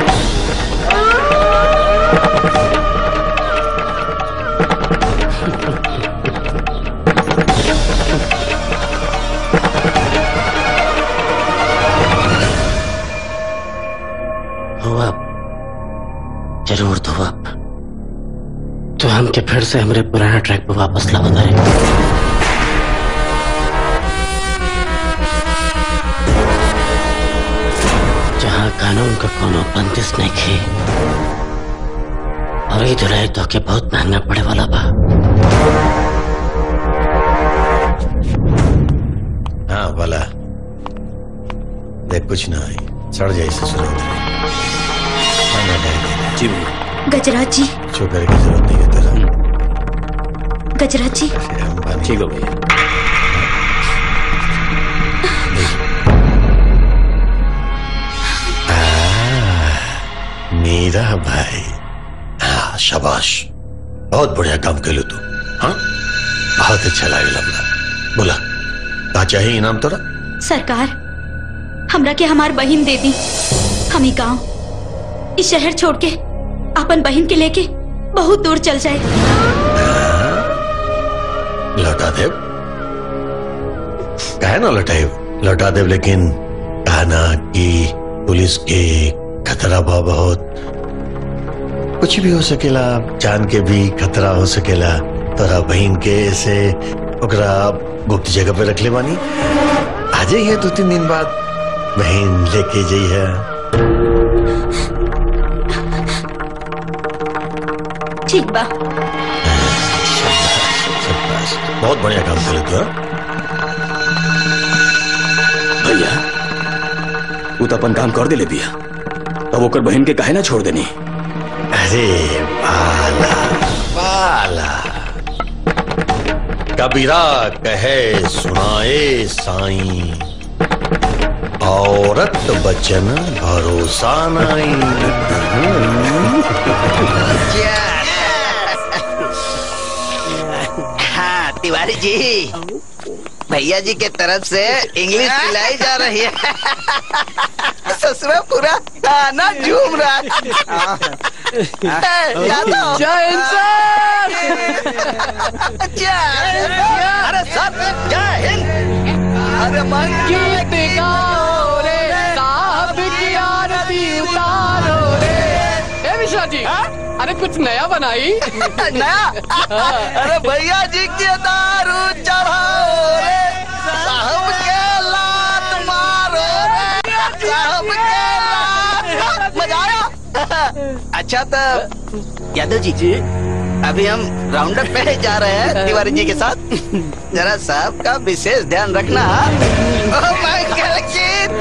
हुआ जरूर धोआ, तो हमके फिर से हमारे पुराना ट्रैक पे वापस ला बताए। जहां कानून का कोनो बंदिश नहीं खे, और ये धुलाई तो के बहुत महंगा पड़े वाला बा। हाँ वाला देख, कुछ ना आई, सड़ जाए ससुर। जी गजराज जी, शुक्र की जरूरत नहीं है तेरा। गजराज जी ठीक हो भैया। मेरा भाई, हाँ शाबाश, बहुत बढ़िया काम कर लो तू। हाँ बहुत अच्छा लगा। बोला क्या चाहिए इनाम तोरा? सरकार, हमरा के हमार बहन दे दी। हम ही गांव, इस शहर छोड़ के अपन बहन के लेके बहुत दूर चल जाए। लौटा देव? कहे ना लौटाए, लौटा देव, लेकिन कहना कि पुलिस के खतरा बा बहुत, कुछ भी हो सकेला, जान के भी खतरा हो सकेला। तोरा बहन के ऐसे ओकरा गुप्त जगह पे रख ले बानी। आ जाइए 2-3 दिन बाद, बहन लेके जाइए। ठीक बा। बहुत बढ़िया काम करे तू। भैया तू तो अपन काम कर दे ले बिया, अब ओकर बहन के काहे ना छोड़ देनी? अरे बाला बाला, कबीरा कहे सुनाए साईं, औरत बचन भरोसा नहीं। हाँ तिवारी जी, भैया जी के तरफ से इंग्लिश खिलाई जा रही है। ससुरा पूरा गाना झूम रहा है। जय हिंद सर। अरे सर जय हिंद। अरे गीत गाओ रे, साहब की आरती उतारो रे। ए मिश्रा जी, अरे कुछ नया बनाई। नया? अरे भैया जी के दारू चढ़ाओ रे, साहब के लात मारो रे, साहब के लात अच्छा तो यादव जी अभी हम राउंड अप पे जा रहे हैं तिवारी जी के साथ। जरा साहब का विशेष ध्यान रखना। मंगल गीत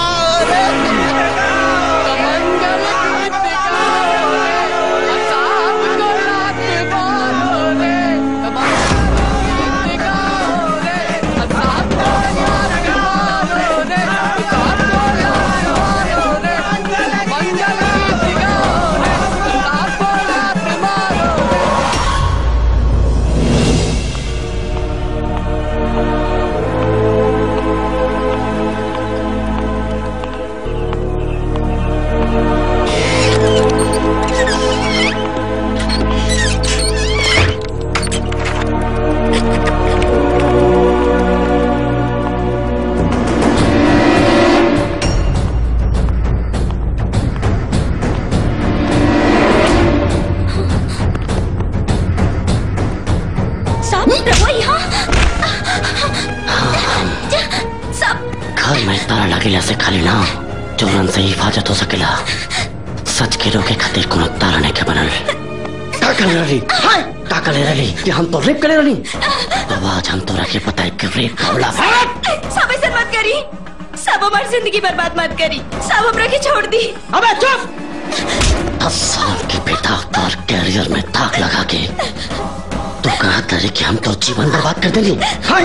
से खाली ना चोरन से हिफाजत हो सकेला। सच के रोके खातिर कोनो तारने के बनल का करे रही कि हम तो रेप करे रही। अब आज हम तो रखे पता है कि रेप का होला। सब ऐसे मत करी, सब हमारी जिंदगी बर्बाद मत करी, सब हमरा के छोड़ दी। अबे चुप। 10 साल की बेटा और कैरियर में दाग लगा के तो कहा था कि हम तो जीवन बर्बाद कर देंगे।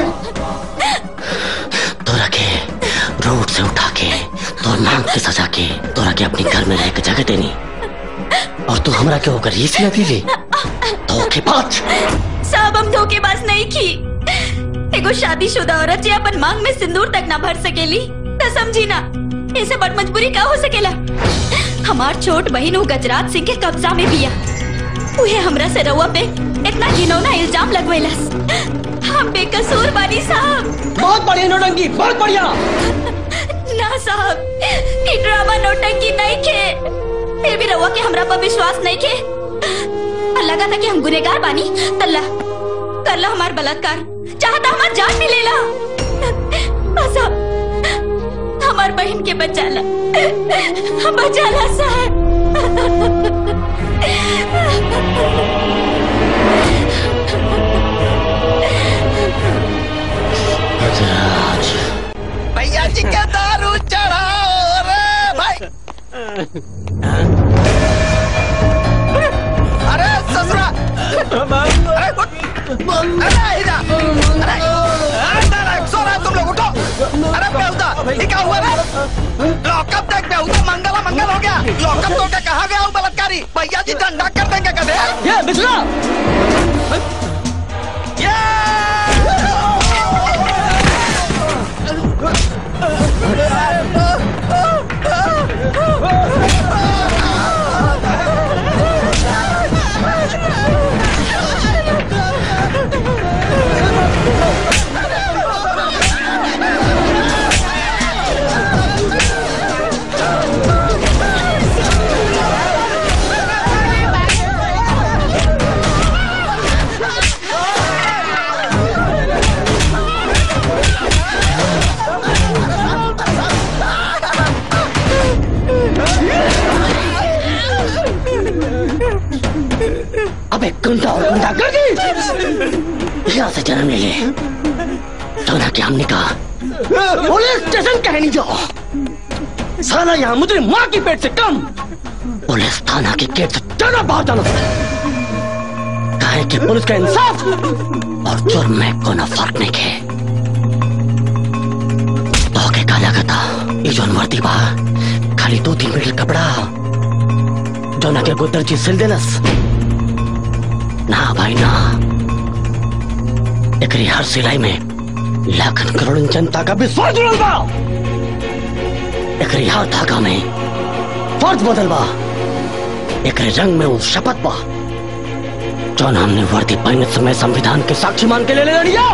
तो रखे रोड से उठा के तो नाम के सजा के तो रखे अपने घर में रह के जगह देनी और तू हमरा के होकर ये सिला दीजिए धोखेबाज। साहब हम धोखेबाज नहीं की। एगो शादीशुदा औरत जे अपन मांग में सिंदूर तक ना भर सकेली तो समझी ना ऐसे बड़ मजबूरी का हो सकेला। हमार छोट बहन गजराज सिंह के कब्जा में बिया। उहे हमरा से रउआ पे इतना घिनौना इल्जाम लगवेलस। हम बेकसूर बानी साहब। बहुत बढ़िया नौटंकी, बहुत बढ़िया। ना साहब ये ड्रामा नौटंकी नहीं खे। फिर भी रउआ के हमरा पर विश्वास नहीं खे। लगा था कि हम गुनहगार बानी तल्ला करला हमार बलात्कार चाहता हमार जान भी लेला। बसा हमार बहन के बचाला साहब। भैया जी के दारू चढ़ाओ रे भाई। अरे ससुरा अरे सोना तुम लोग उठो। अरे बेहुदा ये क्या हुआ रे? लॉकअप तक बेहुदा मंगल हो गया। लॉकअप तो क्या कहा गया बलात्कारी? भैया जी डंडा कर देंगे कदे। ये बिस्ला अबे गुंडा कर दी। यहाँ से जन्म ले तो ना क्या हमने कहा पुलिस स्टेशन कह नहीं जाओ। साला यहाँ मुझे माँ की पेट से कम पुलिस थाना के गेट से जाना बाहर जाना। कहे कि पुलिस का इंसाफ और जुर्म में कोई फर्क नहीं है। तो के काला था ये जो वर्दी बा खाली 2-3 मीटर कपड़ा जो ना के गुदर जी सिल देलस ना भाई ना। एकरी हर सिलाई में लाखन करोड़ जनता का विश्वास जुड़ल बा। एकरी हर धागा में फर्ज बदल बा। एकरे रंग में वो शपथ बा जो हमने वर्दी पहनने समय संविधान के साक्षी मान के ले लिया।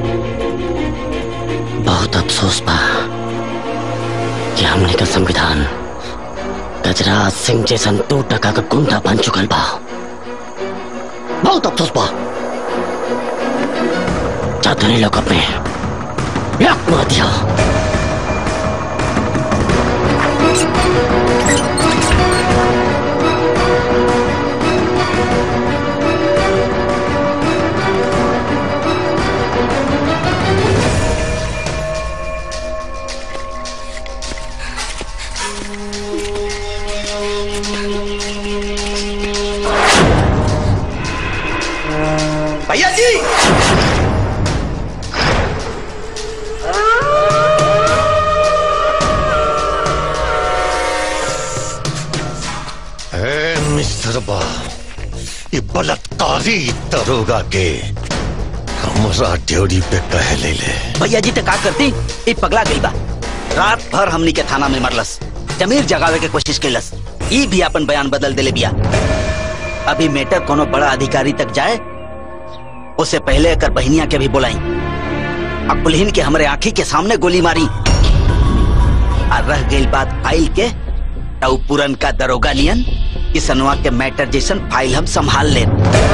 बहुत अफसोस बा कि हमने का संविधान गजराज सिंह जैसन 2% का गुंडा बन चुकल बा। बहुत अफसोस बा। चाहते नहीं लोग अपने याद मार दिया। सरकारी दरोगा के हमरा ड्यूटी पे कह ले ले। भैया जी तो का करती ई पगला गई बा। रात भर हमनी के थाना में मरलस, जमीर जगावे के कोशिश कैलस, ई भी अपन बयान बदल देले बिया। अभी मैटर कोनो बड़ा अधिकारी तक जाए उससे पहले एकर बहनिया के भी बुलाई। अब पुलिन के हमरे आंखी के सामने गोली मारी और रह गई बात फाइल के, तो पुरन का दरोगा नियन किसनवा के मैटर जैसन फाइल हम संभाल ले।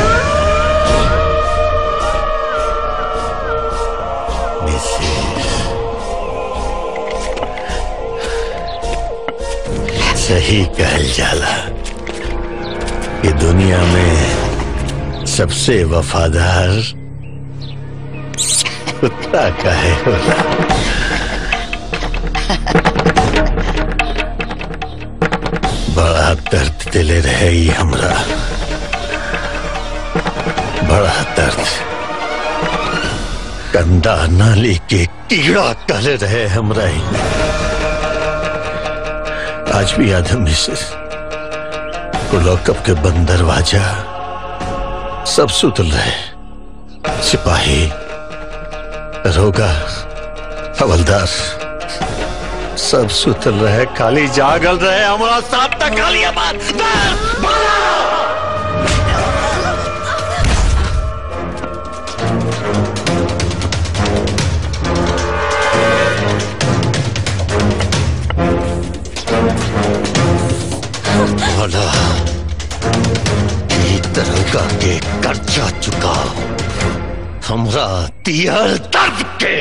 सही कहल जाला कि दुनिया में सबसे वफादार कुत्ता काहे होला। बड़ा दर्द दिले रहे ही हमरा, बड़ा दर्द। गंदा नाली के कीड़ा करे रहे हमरा ही। आज भी याद है मिसेस को लॉकअप के बंद दरवाजा सब सुतल रहे। सिपाही, दरोगा, हवलदार सब सुतल रहे, खाली जागल रहे। हमारा साथ तक खाली बोला कि दरोगा के कर्जा चुकाओ हमरा दियल दर्द के।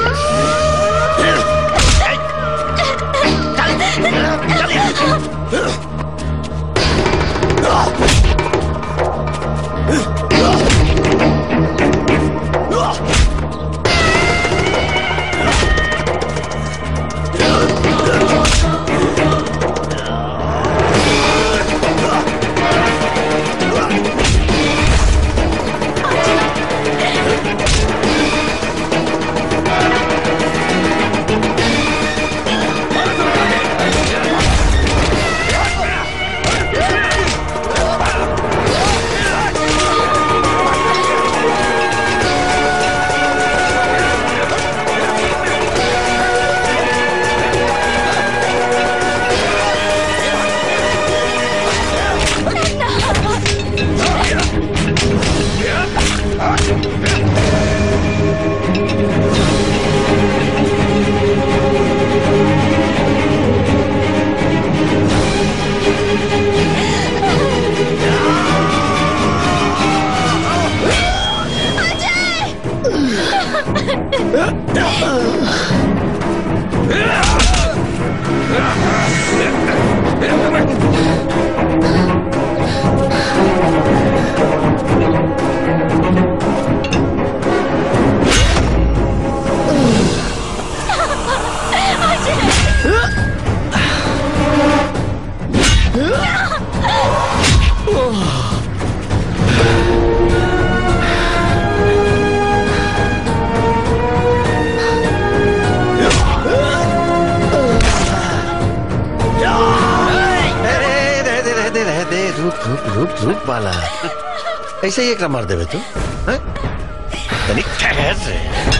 रूप वाला ऐसे ही एक मार देवे तू। ठहर रे,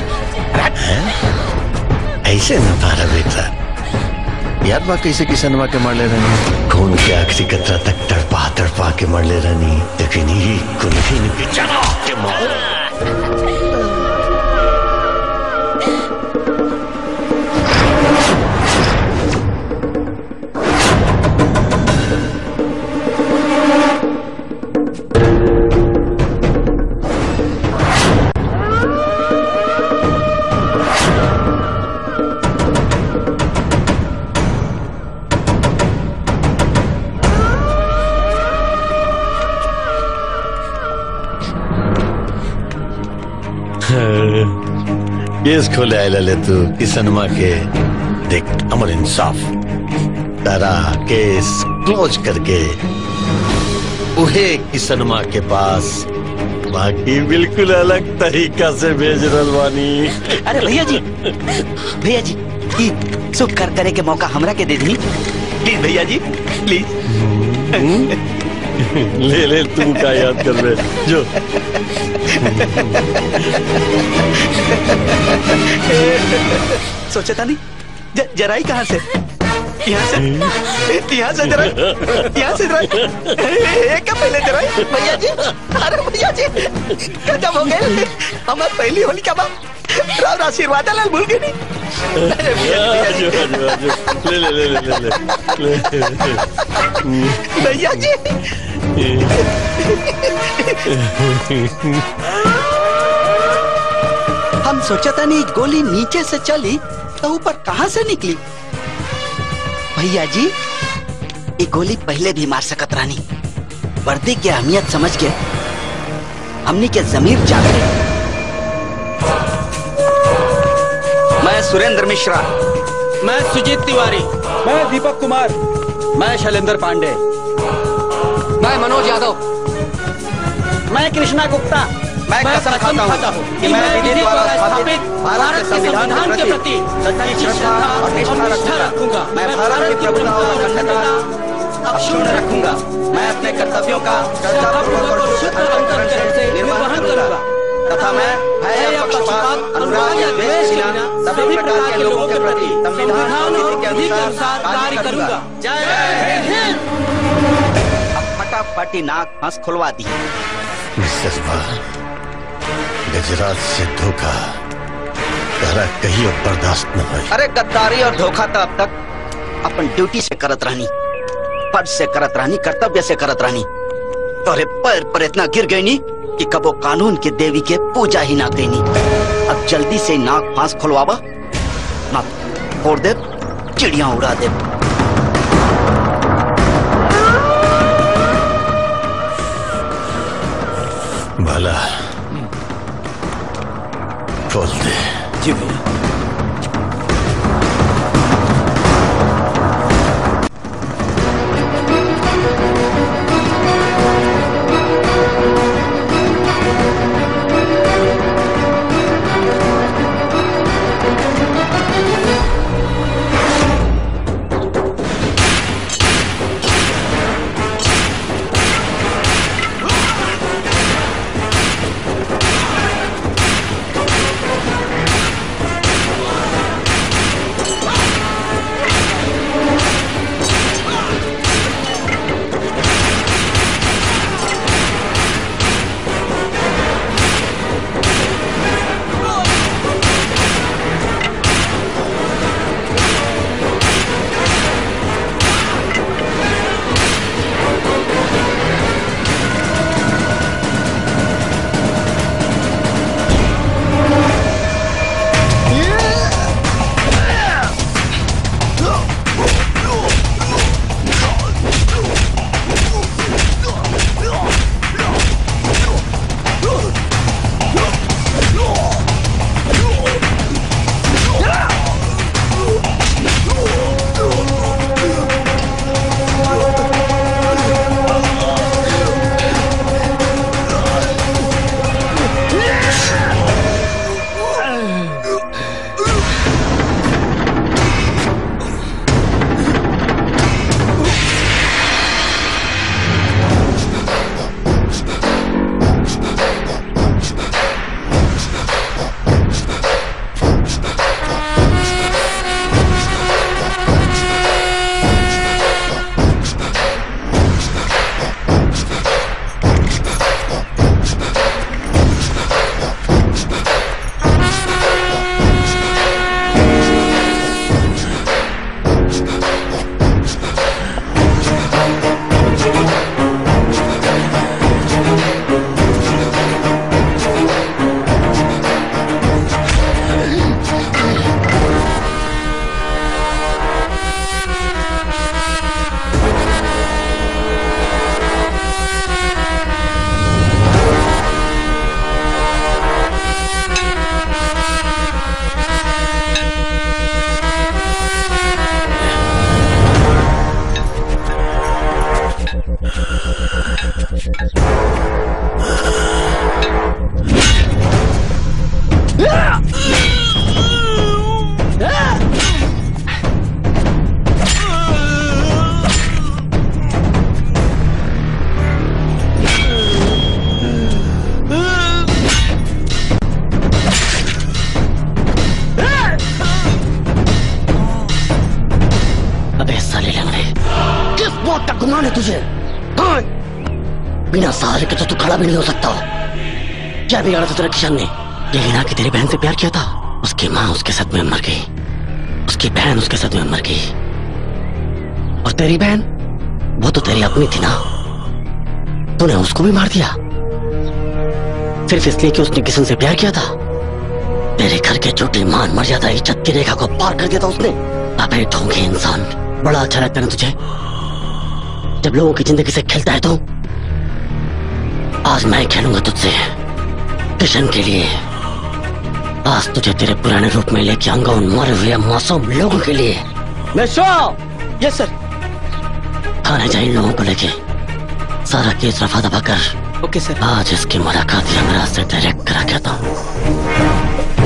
ऐसे न मारा बेटा। याद बा कैसे किसनवा के मार ले रहनी, खून के आखिरी कतरा तक तड़पा तड़पा के मार ले रहनी, लेकिन ये कुल्फी के चला के मार। केस खोले आयला ले तू किसनमा के। देख अमर इंसाफ तारा केस क्लोज करके उहे किसनमा के पास बाकी बिल्कुल अलग तरीका से भेज रलवानी। अरे भैया जी ई सुख कर करे के मौका हमरा के दे दी प्लीज भैया जी प्लीज। ले ले तू का याद कर रहे जो सोचा था नहीं जराई कहाँ से यहाँ से जरा यहाँ से जरा क्या पहले जरा भैया जी अरे भैया जी गजब हो गए हमारी पहली होली क्या बात राव आशीर्वाद लाल भूल गए नहीं ले ले ले ले ले भैया जी हम सोचा था नहीं गोली नीचे से चली तो ऊपर कहाँ से निकली भैया जी ये गोली पहले भी मार सकत रानी वर्दी की अहमियत समझ के हमनी के जमीर जाग गई। मैं सुरेंद्र मिश्रा, मैं सुजीत तिवारी, मैं दीपक कुमार, मैं शैलेंद्र पांडे, मैं मनोज यादव, मैं कृष्णा गुप्ता, मैं कसम खाता हूँ कि मैं विधि द्वारा स्थापित भारत के संविधान के प्रति सच्ची श्रद्धा और निष्ठा रखूंगा। मैं भारत की प्रभुता और अखंडता अक्षुण्ण रखूंगा। मैं अपने कर्तव्यों का श्रद्धापूर्वक और शुद्ध अंतःकरण से निर्वहन करूंगा तथा मैं भय या पक्षपात, अनुराग या द्वेष के बिना सभी प्रकार के लोगों के प्रति संविधान और विधि के अनुसार कार्य करूंगा। जय हिंद। अब फटाफट नाक फांस खुलवा दी। गजराज से धोखा करा कहीं और बर्दाश्त न हो। अरे गद्दारी और धोखा तो अब तक अपन ड्यूटी से करत रहनी, फर्ज से करत रहनी, कर्तव्य से करत रहनी। तोरे पैर पर इतना गिर गई नी कि कबो कानून के देवी के पूजा ही ना देनी। अब जल्दी से नाक फांस खुलवावा ना फोड़ दे, चिड़िया उड़ा दे। भला खोल दे। जी भैया। कौन है तुझे? कौन? बिना सहारे के तो तू खड़ा भी नहीं हो सकता। क्या बिगाड़ा था तेरा किशन ने? ये हीना की तेरी बहन से प्यार किया था, उसकी माँ उसके सदमे में मर गई, उसकी बहन उसके सदमे में मर गई, और तेरी बहन वो तो तेरी अपनी थी ना, तूने उसको भी मार दिया सिर्फ इसलिए कि उसने किशन से प्यार किया था। तेरे घर के छोटे मान मर्यादा इज्जत की रेखा को पार कर दिया था उसने। अबे ढोंगी इंसान, बड़ा अच्छा लगता है ना तुझे जब लोगों की जिंदगी से खेलता है। तो आज मैं खेलूंगा तुझसे किशन के लिए। आज तुझे तेरे पुराने रूप में लेके आऊंगा उन मरे हुए मासूम लोगों के लिए। Yes sir. थाने जा इन लोगों को लेके सारा केस रफा दफा कर। ओके सर। आज इसकी मुलाकात हमरा से डायरेक्ट करा के आता हूँ।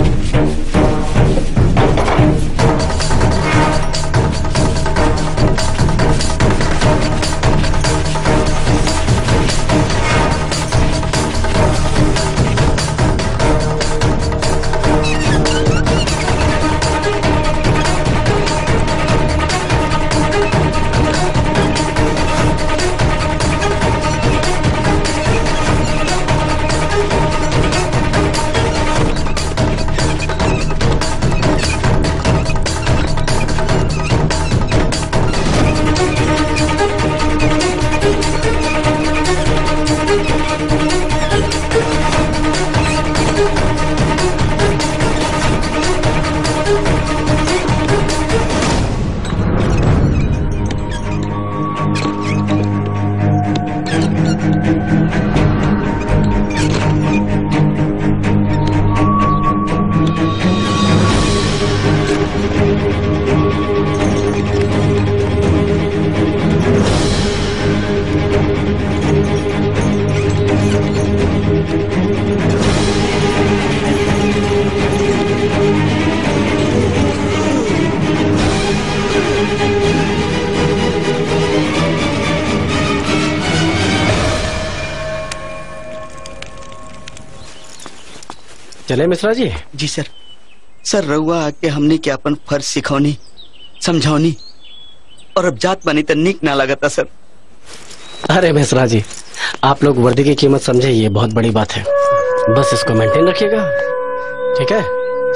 चले मिश्रा जी? जी सर। सर रउआ आके हमने क्या अपन फर्ज सिखौनी समझौनी और अब जात बनी तो निक ना लगता सर। अरे मिश्रा जी, आप लोग वर्दी की कीमत समझे, ये बहुत बड़ी बात है। बस इसको मेंटेन रखिएगा, ठीक है?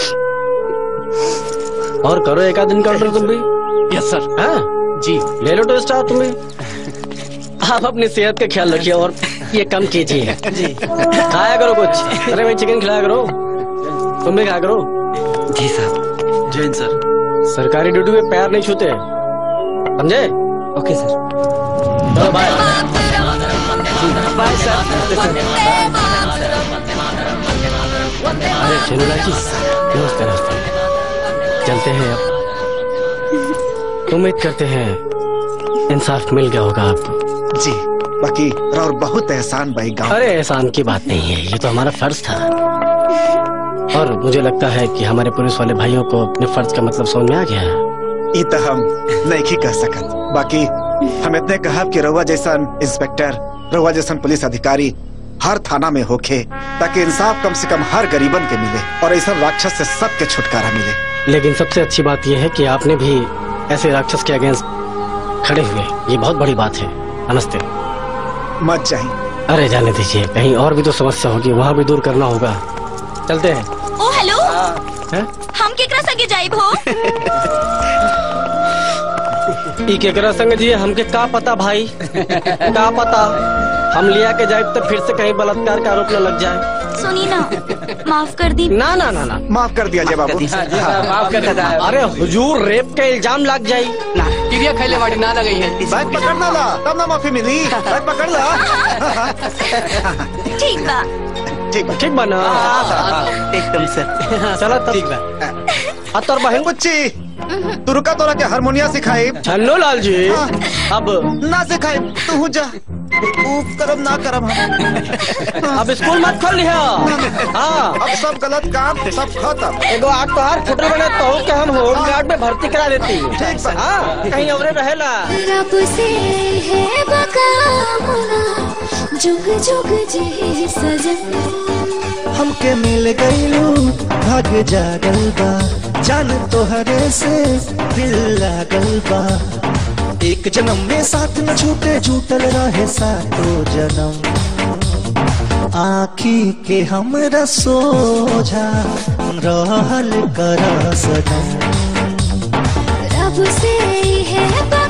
और करो एक आध दिन का ऑर्डर तुम भी। Yes sir. हाँ जी, ले लो टेस्ट आप तुम भी। आप अपनी सेहत का ख्याल रखिए और ये कम कीजिए जी। खाया करो कुछ। अरे भाई चिकन खिलाया करो, तुम भी खाया करो। जी साहब। जय हिंद सर। सरकारी ड्यूटी में पैर नहीं छूते, समझे? ओके सर। चलो बाय। बाय सर। अरे शेनुलाल जी, नमस्ते नमस्ते। चलते हैं अब। उम्मीद करते हैं इंसाफ मिल गया होगा आपको। जी, बाकी और बहुत एहसान भाई गाँव। अरे एहसान की बात नहीं है, ये तो हमारा फर्ज था। और मुझे लगता है कि हमारे पुलिस वाले भाइयों को अपने फर्ज का मतलब समझ में आ गया है। ये तो हम नहीं कह सकत, बाकी हम इतने कहा कि रउआ जैसा इंस्पेक्टर, रउआ जैसा पुलिस अधिकारी हर थाना में होके, ताकि इंसाफ कम से कम हर गरीबन के मिले और ऐसा राक्षस से सबके छुटकारा मिले। लेकिन सबसे अच्छी बात यह है कि आपने भी ऐसे राक्षस के अगेंस्ट खड़े हुए, ये बहुत बड़ी बात है। नमस्ते। मत जाइए। अरे जाने दीजिए, कहीं और भी तो समस्या होगी, वहाँ भी दूर करना होगा। चलते हैं। ओ हेलो, है? हम केकरा संगे जाइब हो? ई केकरा संग जी, हमके का पता भाई, का पता। हम लिया के जाए तो फिर से कहीं बलात्कार का आरोप न लग जाए। सुनी ना, माफ कर दी। ना ना ना ना, माफ कर दिया जाए बाबू। माफ कर दिया। अरे हुजूर, रेप का इल्जाम लग जाये ना। क्रिया खैले वाड़ी ना लगी है। बैग पकड़ना ला, तब ना माफी मिली। बैग पकड़ ला। ठीक बा। ठीक बा ना? एकदम सर। चला तब। ठीक बा। तोर बहन बुच्ची, तू रुका, तोरा के हारमोनिया सिखाई। छन्नो लाल जी, अब ना सिखाई, तू जा। करब ना करब हम। अब स्कूल मत खोल लिया। हाँ, अब सब गलत काम सब खत्म। एगो आग तो हार फुटल बने तो के हम होम गार्ड में भर्ती करा देती। ठीक बा। हाँ, कहीं और रहेला। रब से है बकामुना, जुग जुग जी सजन। हमके मिल गईलू, भाग्य जागल बा, जान तोहरे से दिल लागल बा। एक जन्म में साथ न छूटे छूटल रहे सातो जन्म आखी के हमरा सोझा रहल कर सनम रब से है